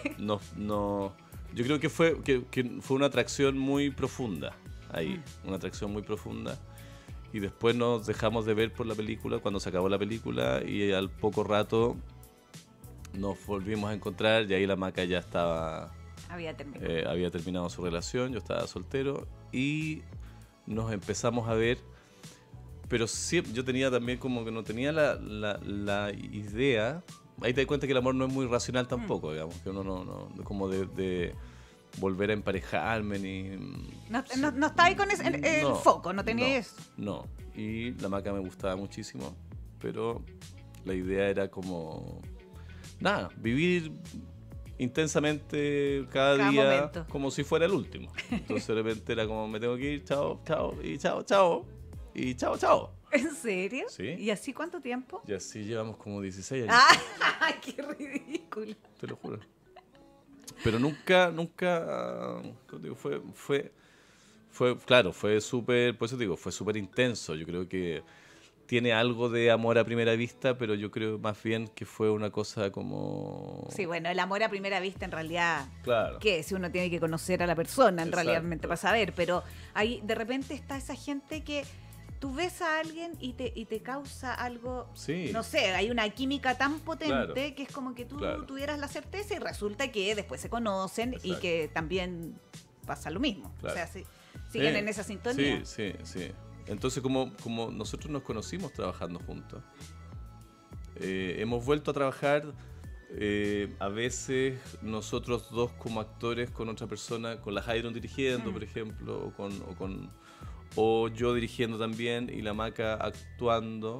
[SPEAKER 3] yo creo que fue una atracción muy profunda ahí, una atracción muy profunda. Y después nos dejamos de ver por la película, cuando se acabó la película, y al poco rato nos volvimos a encontrar y ahí la Maca ya estaba... había terminado su relación, yo estaba soltero y nos empezamos a ver, pero siempre, yo tenía también como que no tenía la idea, ahí te das cuenta que el amor no es muy racional tampoco, digamos, que uno no como de volver a emparejarme ni...
[SPEAKER 2] No estaba ahí con el foco, no tenía eso.
[SPEAKER 3] No, y la Maca me gustaba muchísimo, pero la idea era como... Nada, vivir intensamente cada día
[SPEAKER 2] momento.
[SPEAKER 3] como si fuera el último. Entonces de repente era como, me tengo que ir, chao, chao, y chao, chao, y chao, chao.
[SPEAKER 2] ¿En serio?
[SPEAKER 3] Sí.
[SPEAKER 2] ¿Y así cuánto tiempo?
[SPEAKER 3] Y así llevamos como 16 años,
[SPEAKER 2] ¡Ah! ¡Qué ridículo!
[SPEAKER 3] te lo juro. Pero nunca, digo, fue claro, fue súper, por eso digo, fue súper intenso. Yo creo que tiene algo de amor a primera vista, pero yo creo más bien que fue una cosa como...
[SPEAKER 2] Sí, bueno, el amor a primera vista en realidad,
[SPEAKER 3] Claro.
[SPEAKER 2] ¿qué? Si uno tiene que conocer a la persona en
[SPEAKER 3] Exacto.
[SPEAKER 2] realidad para saber, pero ahí de repente está esa gente que tú ves a alguien y te causa algo,
[SPEAKER 3] Sí.
[SPEAKER 2] no sé, hay una química tan potente
[SPEAKER 3] Claro.
[SPEAKER 2] que es como que tú
[SPEAKER 3] Claro.
[SPEAKER 2] tuvieras la certeza y resulta que después se conocen y
[SPEAKER 3] Exacto.
[SPEAKER 2] que también pasa lo mismo.
[SPEAKER 3] Claro.
[SPEAKER 2] O sea, siguen
[SPEAKER 3] Sí.
[SPEAKER 2] en esa sintonía.
[SPEAKER 3] Sí. Entonces, como nosotros nos conocimos trabajando juntos, hemos vuelto a trabajar a veces nosotros dos como actores con otra persona, con la Jairon dirigiendo, por ejemplo, o yo dirigiendo también y la Maca actuando.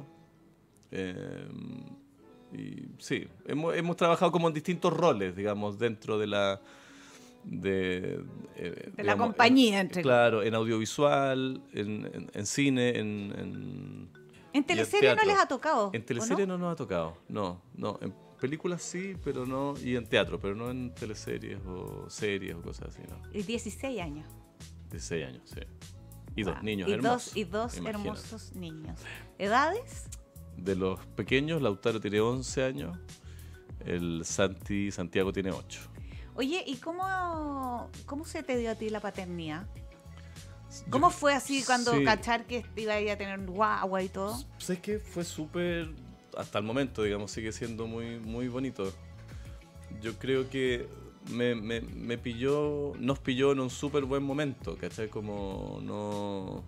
[SPEAKER 3] Y sí, hemos trabajado como en distintos roles, digamos, dentro de la... de
[SPEAKER 2] la
[SPEAKER 3] digamos,
[SPEAKER 2] compañía,
[SPEAKER 3] claro, en audiovisual, en cine, en
[SPEAKER 2] teleserie no
[SPEAKER 3] teatro.
[SPEAKER 2] les ha tocado.
[SPEAKER 3] En
[SPEAKER 2] ¿o
[SPEAKER 3] teleserie
[SPEAKER 2] no?
[SPEAKER 3] no nos ha tocado, no. En películas sí, pero no, y en teatro, pero no en teleseries o series o cosas así, ¿no?
[SPEAKER 2] Y 16 años.
[SPEAKER 3] 16 años, sí. Y
[SPEAKER 2] Wow.
[SPEAKER 3] dos niños
[SPEAKER 2] y
[SPEAKER 3] hermosos.
[SPEAKER 2] dos
[SPEAKER 3] imagínate.
[SPEAKER 2] hermosos niños. ¿Edades?
[SPEAKER 3] De los pequeños, Lautaro tiene 11 años, el Santiago tiene 8.
[SPEAKER 2] Oye, ¿y cómo se te dio a ti la paternidad? ¿Cómo fue así cuando
[SPEAKER 3] Sí.
[SPEAKER 2] cachar que iba a ir a tener guagua y todo?
[SPEAKER 3] Sé que fue súper, hasta el momento, digamos, sigue siendo muy, muy bonito. Yo creo que nos pilló en un súper buen momento, ¿cachai? Como no...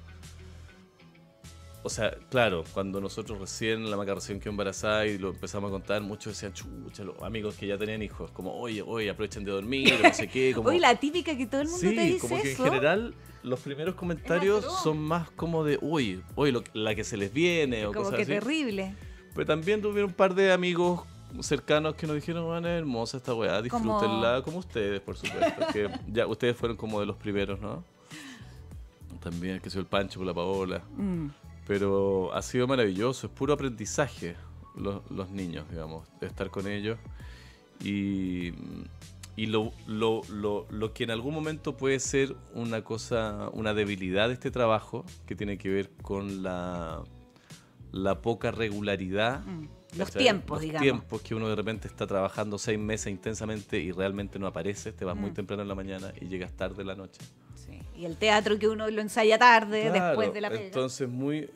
[SPEAKER 3] O sea, claro, cuando nosotros la Maca recién quedó embarazada y lo empezamos a contar, muchos decían, chucha, los amigos que ya tenían hijos, como, oye, aprovechen de dormir, no sé qué. Como...
[SPEAKER 2] Oye, la típica que todo el mundo te
[SPEAKER 3] Sí,
[SPEAKER 2] dice
[SPEAKER 3] como que
[SPEAKER 2] eso.
[SPEAKER 3] en general los primeros comentarios
[SPEAKER 2] atroz.
[SPEAKER 3] son más como de, uy, la que se les viene o
[SPEAKER 2] como
[SPEAKER 3] cosas
[SPEAKER 2] que
[SPEAKER 3] así.
[SPEAKER 2] terrible.
[SPEAKER 3] Pero también tuvieron un par de amigos cercanos que nos dijeron, bueno, es hermosa esta weá, disfrútenla como ustedes, por supuesto. Que ya ustedes fueron como de los primeros, ¿no? También, que soy el Pancho por la Paola. Pero ha sido maravilloso, es puro aprendizaje los niños, digamos, de estar con ellos. Y lo que en algún momento puede ser una debilidad de este trabajo, que tiene que ver con la poca regularidad
[SPEAKER 2] Los
[SPEAKER 3] ¿cachai?
[SPEAKER 2] tiempos,
[SPEAKER 3] Los
[SPEAKER 2] digamos.
[SPEAKER 3] tiempos que uno de repente está trabajando 6 meses intensamente y realmente no apareces, te vas muy
[SPEAKER 2] Mm.
[SPEAKER 3] temprano en la mañana y llegas tarde en la noche.
[SPEAKER 2] Sí. Y el teatro que uno lo ensaya tarde,
[SPEAKER 3] Claro,
[SPEAKER 2] después de la pega.
[SPEAKER 3] entonces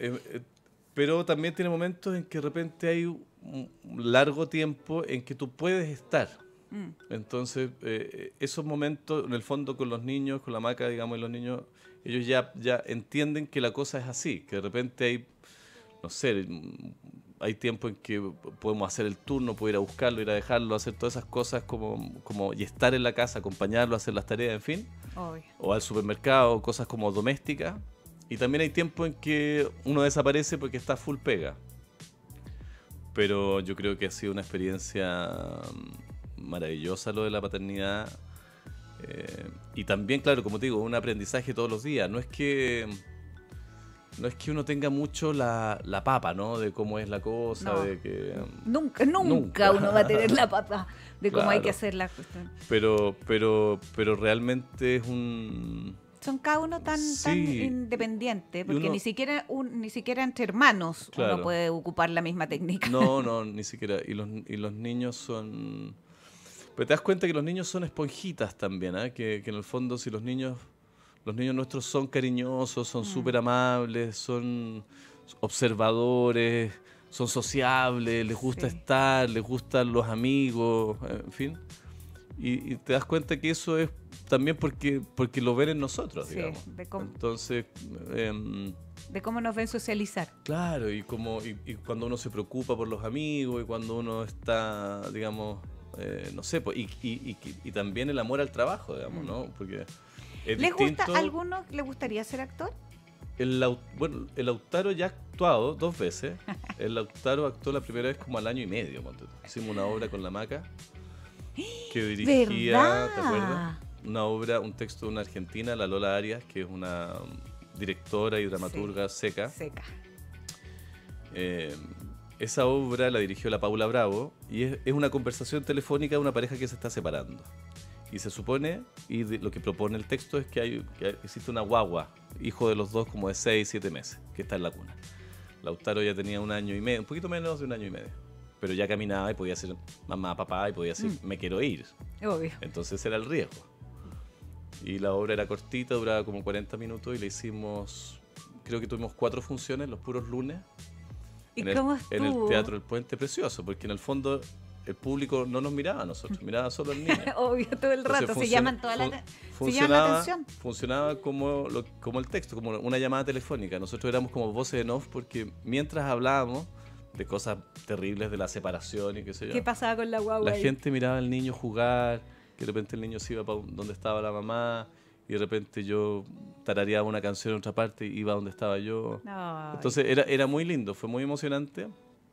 [SPEAKER 3] pero también tiene momentos en que de repente hay un largo tiempo en que tú puedes estar.
[SPEAKER 2] Mm.
[SPEAKER 3] Entonces, esos momentos, en el fondo, con los niños, con la Maca, digamos, y los niños, ellos ya entienden que la cosa es así, que de repente hay, no sé, hay tiempo en que podemos hacer el turno, puedo ir a buscarlo, ir a dejarlo, hacer todas esas cosas y estar en la casa, acompañarlo, hacer las tareas, en fin,
[SPEAKER 2] Obvio.
[SPEAKER 3] o al supermercado, cosas como domésticas. Y también hay tiempo en que uno desaparece porque está full pega. Pero yo creo que ha sido una experiencia maravillosa lo de la paternidad. Y también, claro, como te digo, un aprendizaje todos los días. No es que uno tenga mucho la papa, ¿no? De cómo es la cosa,
[SPEAKER 2] No.
[SPEAKER 3] de que...
[SPEAKER 2] Nunca uno va a tener la papa de cómo hay
[SPEAKER 3] Claro.
[SPEAKER 2] que hacer la cuestión.
[SPEAKER 3] Pero realmente es un...
[SPEAKER 2] Son cada uno tan
[SPEAKER 3] Sí.
[SPEAKER 2] independiente, porque
[SPEAKER 3] uno-
[SPEAKER 2] ni siquiera entre hermanos
[SPEAKER 3] Claro.
[SPEAKER 2] uno puede ocupar la misma técnica.
[SPEAKER 3] No, ni siquiera. Y los niños son... Pero te das cuenta que los niños son esponjitas también, ¿eh? Que en el fondo si los niños nuestros son cariñosos, son súper amables, son observadores, son sociables, les gusta
[SPEAKER 2] Sí.
[SPEAKER 3] estar, les gustan los amigos, en fin. Y te das cuenta que eso es también porque lo ven en nosotros,
[SPEAKER 2] Sí,
[SPEAKER 3] digamos.
[SPEAKER 2] de
[SPEAKER 3] Entonces...
[SPEAKER 2] de cómo nos ven socializar.
[SPEAKER 3] Claro, y cuando uno se preocupa por los amigos y cuando uno está, digamos, no sé, pues, y también el amor al trabajo, digamos, ¿no? Porque es
[SPEAKER 2] ¿Les gusta
[SPEAKER 3] distinto.
[SPEAKER 2] a alguno le gustaría ser actor?
[SPEAKER 3] Bueno, el Lautaro ya ha actuado 2 veces. El Lautaro actuó la primera vez como al año y medio. Ponte tú. Hicimos una obra con la Maca que dirigía,
[SPEAKER 2] ¿Verdad?
[SPEAKER 3] ¿te acuerdas? Una obra, un texto de una argentina, la Lola Arias, que es una directora y dramaturga seca.
[SPEAKER 2] Seca.
[SPEAKER 3] Esa obra la dirigió la Paula Bravo y es una conversación telefónica de una pareja que se está separando. Y se supone, lo que propone el texto es que existe una guagua, hijo de los dos como de 6, 7 meses, que está en la cuna. Lautaro ya tenía 1 año y medio, un poquito menos de 1 año y medio. Pero ya caminaba y podía ser mamá, papá y podía decir, me quiero ir.
[SPEAKER 2] Obvio.
[SPEAKER 3] Entonces era el riesgo. Y la obra era cortita, duraba como 40 minutos y le hicimos, creo que tuvimos 4 funciones, los puros lunes.
[SPEAKER 2] ¿Y
[SPEAKER 3] en
[SPEAKER 2] cómo
[SPEAKER 3] en el
[SPEAKER 2] estuvo?
[SPEAKER 3] Teatro del Puente, precioso, porque en el fondo el público no nos miraba a nosotros, miraba solo al niño.
[SPEAKER 2] Obvio, todo el
[SPEAKER 3] Entonces
[SPEAKER 2] rato. Se llaman se llaman la atención.
[SPEAKER 3] funcionaba como el texto, como una llamada telefónica. Nosotros éramos como voces en off porque mientras hablábamos de cosas terribles de la separación y qué sé yo,
[SPEAKER 2] ¿Qué pasaba con la guagua?
[SPEAKER 3] la
[SPEAKER 2] ahí?
[SPEAKER 3] gente miraba al niño jugar, que de repente el niño se iba para donde estaba la mamá y de repente yo tarareaba una canción en otra parte y iba donde estaba yo.
[SPEAKER 2] Ay.
[SPEAKER 3] Entonces era muy lindo, fue muy emocionante.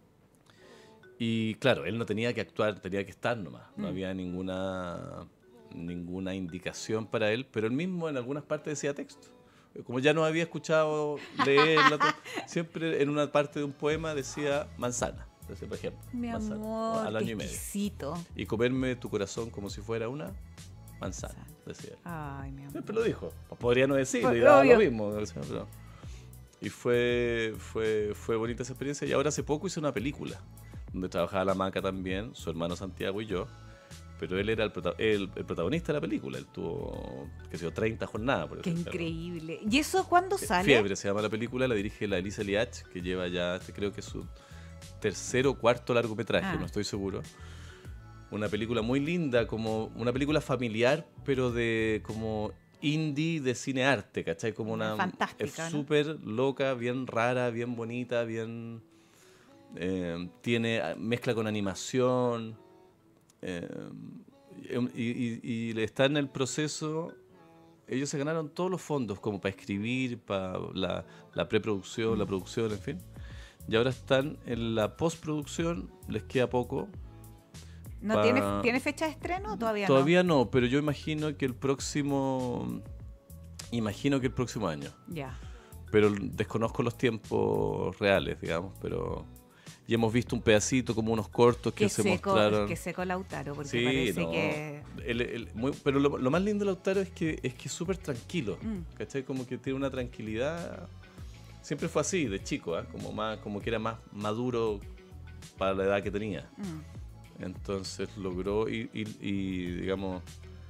[SPEAKER 3] Y claro, él no tenía que actuar, tenía que estar nomás. No había ninguna indicación para él, pero él mismo en algunas partes decía texto. Como ya no había escuchado leer, siempre en una parte de un poema decía manzana, por ejemplo.
[SPEAKER 2] Mi
[SPEAKER 3] manzana,
[SPEAKER 2] amor,
[SPEAKER 3] al
[SPEAKER 2] qué
[SPEAKER 3] año y medio.
[SPEAKER 2] exquisito.
[SPEAKER 3] Y comerme tu corazón como si fuera una manzana, decía.
[SPEAKER 2] Ay, mi amor.
[SPEAKER 3] Siempre lo dijo. Podría no decirlo,
[SPEAKER 2] Pues,
[SPEAKER 3] y daba
[SPEAKER 2] obvio.
[SPEAKER 3] lo mismo. O sea, pero- Y fue bonita esa experiencia. Y ahora hace poco hice una película donde trabajaba la Maca también, su hermano Santiago y yo. Pero él era el protagonista de la película. Él tuvo, qué sé yo, 30 jornadas. Por
[SPEAKER 2] Qué
[SPEAKER 3] ejemplo.
[SPEAKER 2] increíble. ¿Y eso cuándo sale?
[SPEAKER 3] Fiebre se llama la película, la dirige la Elisa Liach, que lleva ya, creo que es su 3º o 4º largometraje,
[SPEAKER 2] Ah.
[SPEAKER 3] no estoy seguro. Una película muy linda, como una película familiar, pero de como indie de cine arte, ¿cachai? Como una
[SPEAKER 2] Fantástica,
[SPEAKER 3] es
[SPEAKER 2] ¿no?
[SPEAKER 3] súper loca, bien rara, bien bonita, bien mezcla con animación. Y está en el proceso. Ellos se ganaron todos los fondos como para escribir, para la preproducción, la producción, en fin. Y ahora están en la postproducción, les queda poco.
[SPEAKER 2] ¿No tiene fecha de estreno o todavía no?
[SPEAKER 3] Todavía no, pero yo imagino que el próximo año.
[SPEAKER 2] Ya.
[SPEAKER 3] Pero desconozco los tiempos reales, digamos, pero y hemos visto un pedacito, como unos cortos que se mostraron.
[SPEAKER 2] Que seco Lautaro, porque
[SPEAKER 3] Sí,
[SPEAKER 2] parece
[SPEAKER 3] no.
[SPEAKER 2] que...
[SPEAKER 3] Pero lo más lindo de Lautaro es que es súper tranquilo,
[SPEAKER 2] Mm.
[SPEAKER 3] ¿cachai? Como que tiene una tranquilidad. Siempre fue así, de chico, ¿eh? Como que era más maduro para la edad que tenía. Entonces logró y digamos,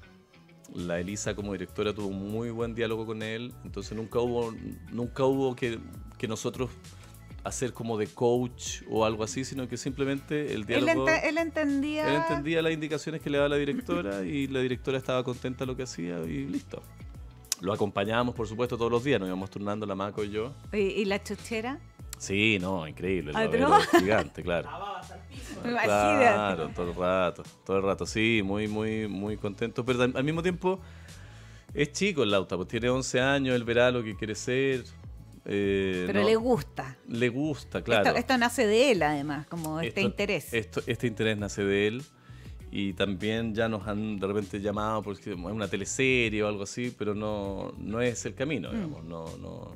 [SPEAKER 3] la Elisa como directora tuvo un muy buen diálogo con él, entonces nunca hubo que nosotros hacer como de coach o algo así, sino que simplemente el diálogo...
[SPEAKER 2] Él entendía...
[SPEAKER 3] Él entendía las indicaciones que le daba la directora y la directora estaba contenta de lo que hacía y listo. Lo acompañábamos, por supuesto, todos los días, nos íbamos turnando la Maco y yo.
[SPEAKER 2] ¿Y la chuchera?
[SPEAKER 3] Sí, no, increíble, el
[SPEAKER 2] ¿Ah,
[SPEAKER 3] babero gigante, claro.
[SPEAKER 2] Imagínate.
[SPEAKER 3] Claro, todo el rato, sí, muy contento, pero al mismo tiempo es chico el Lauta, pues tiene 11 años, él verá lo que quiere ser.
[SPEAKER 2] Pero le gusta.
[SPEAKER 3] Le gusta, claro.
[SPEAKER 2] Esto nace de él, además, como este interés.
[SPEAKER 3] Este interés nace de él y también ya nos han de repente llamado porque es una teleserie o algo así, pero no es el camino, digamos, no.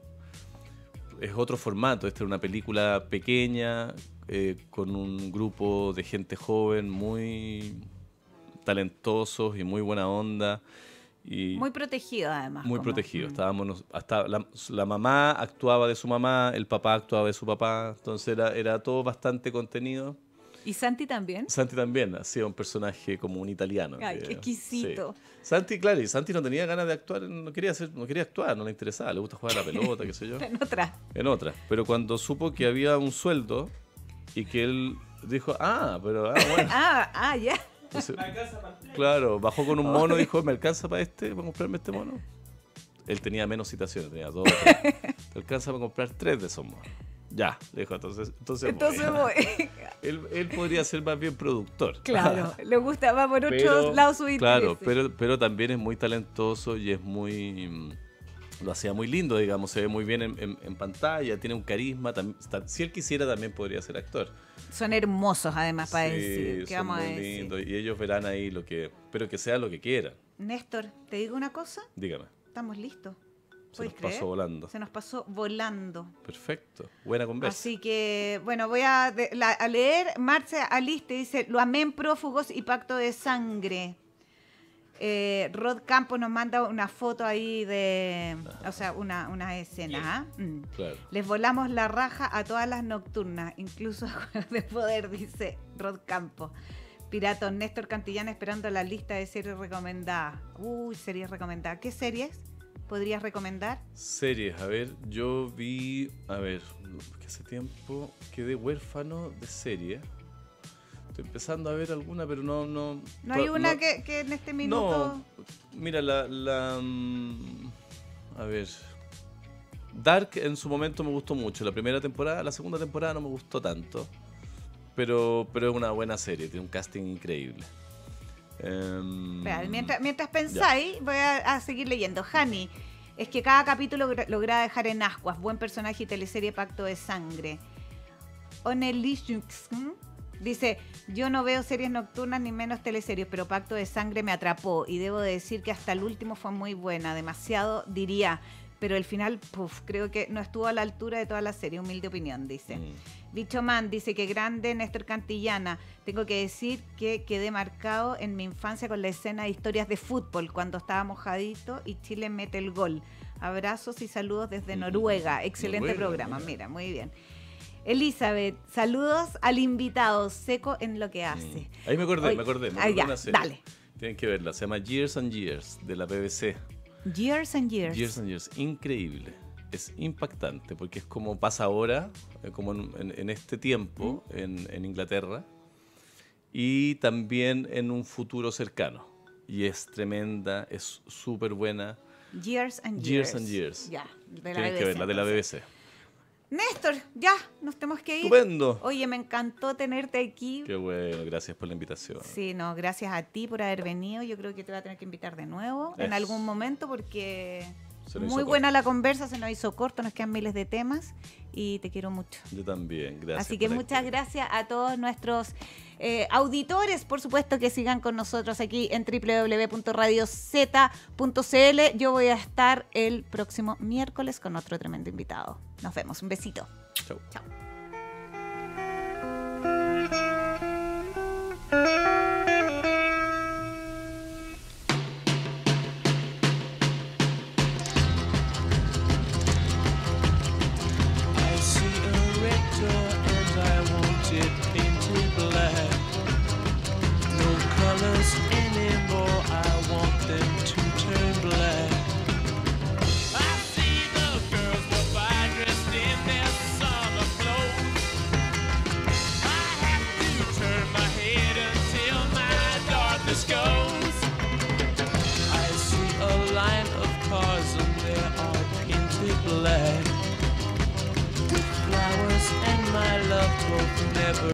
[SPEAKER 3] Es otro formato, esta es una película pequeña, con un grupo de gente joven muy talentosos y muy buena onda. Y
[SPEAKER 2] muy protegido, además.
[SPEAKER 3] Muy protegido. Estábamos, hasta la mamá actuaba de su mamá, el papá actuaba de su papá, entonces era todo bastante contenido.
[SPEAKER 2] ¿Y Santi también?
[SPEAKER 3] Santi también, hacía un personaje como un italiano.
[SPEAKER 2] Ay, qué exquisito.
[SPEAKER 3] Sí. Santi, claro, y Santi no tenía ganas de actuar, no quería actuar, no le interesaba, le gusta jugar a la pelota, qué sé yo. En otra. Pero cuando supo que había un sueldo y que él dijo, bueno.
[SPEAKER 2] Ya.
[SPEAKER 3] Entonces, claro, bajó con un mono y dijo, ¿me alcanza para comprarme este mono? Él tenía menos citaciones, tenía 2 o 3. ¿Te alcanza para comprar 3 de esos monos? Ya, le dijo, entonces
[SPEAKER 2] voy.
[SPEAKER 3] Él podría ser más bien productor.
[SPEAKER 2] Claro, le gusta, va por otros lados su interés.
[SPEAKER 3] Claro, pero también es muy talentoso y es muy... Lo hacía muy lindo, digamos, se ve muy bien en pantalla, tiene un carisma. Si él quisiera también podría ser actor.
[SPEAKER 2] Son hermosos además para decir. ¿Qué
[SPEAKER 3] son
[SPEAKER 2] vamos a
[SPEAKER 3] muy
[SPEAKER 2] decir?
[SPEAKER 3] lindos y ellos verán ahí pero que sea lo que quieran.
[SPEAKER 2] Néstor, ¿te digo una cosa?
[SPEAKER 3] Dígame.
[SPEAKER 2] Estamos listos.
[SPEAKER 3] Se nos pasó volando.
[SPEAKER 2] Se nos pasó volando.
[SPEAKER 3] Perfecto, buena conversa.
[SPEAKER 2] Así que, bueno, voy a leer. Marce Aliste dice, lo amén, prófugos y pacto de sangre. Rod Campos nos manda una foto ahí o sea, una escena.
[SPEAKER 3] Claro.
[SPEAKER 2] Les volamos la raja a todas las nocturnas, incluso de poder, dice Rod Campos. Piratos, Néstor Cantillana esperando la lista de series recomendadas. Series recomendadas. ¿Qué series podrías recomendar?
[SPEAKER 3] Series, a ver, yo vi, que hace tiempo quedé huérfano de series. Estoy empezando a ver alguna, pero no... ¿No hay
[SPEAKER 2] una que en este minuto...?
[SPEAKER 3] No, mira, a ver... Dark en su momento me gustó mucho. La primera temporada, la segunda temporada no me gustó tanto. Pero es una buena serie, tiene un casting increíble.
[SPEAKER 2] Mientras pensáis, voy a seguir leyendo. Hani, es que cada capítulo logra dejar en ascuas. Buen personaje y teleserie Pacto de Sangre. Onelishux dice, yo no veo series nocturnas ni menos teleseries, pero Pacto de Sangre me atrapó y debo decir que hasta el último fue muy buena, demasiado diría, pero el final, creo que no estuvo a la altura de toda la serie, humilde opinión, dice. Bicho Man dice que grande Néstor Cantillana, tengo que decir que quedé marcado en mi infancia con la escena de historias de fútbol, cuando estaba mojadito y Chile mete el gol. Abrazos y saludos desde Noruega, excelente programa, mira, muy bien. Elizabeth, saludos al invitado, seco en lo que hace.
[SPEAKER 3] Ahí me acordé una serie.
[SPEAKER 2] Dale.
[SPEAKER 3] Tienen que verla, se llama Years and Years, de la BBC.
[SPEAKER 2] Years and Years.
[SPEAKER 3] Years and Years, increíble. Es impactante porque es como pasa ahora, como en este tiempo en Inglaterra y también en un futuro cercano. Y es tremenda, es súper buena.
[SPEAKER 2] Years and Years.
[SPEAKER 3] Years and Years.
[SPEAKER 2] Ya, de la
[SPEAKER 3] Tienen
[SPEAKER 2] BBC,
[SPEAKER 3] que verla, de la BBC.
[SPEAKER 2] Néstor, ya, nos tenemos que ir.
[SPEAKER 3] ¡Estupendo!
[SPEAKER 2] Oye, me encantó tenerte aquí.
[SPEAKER 3] Qué bueno, gracias por la invitación.
[SPEAKER 2] Sí, no, gracias a ti por haber venido. Yo creo que te voy a tener que invitar de nuevo en algún momento porque muy buena la conversa, se nos hizo corto, nos quedan miles de temas y te quiero mucho.
[SPEAKER 3] Yo también, gracias.
[SPEAKER 2] Así que muchas gracias a todos nuestros auditores, por supuesto que sigan con nosotros aquí en www.radioz.cl. Yo voy a estar el próximo miércoles con otro tremendo invitado. Nos vemos, un besito.
[SPEAKER 3] Chau.
[SPEAKER 2] Chao.
[SPEAKER 4] I see a red door and I want it black. Flowers and my love both never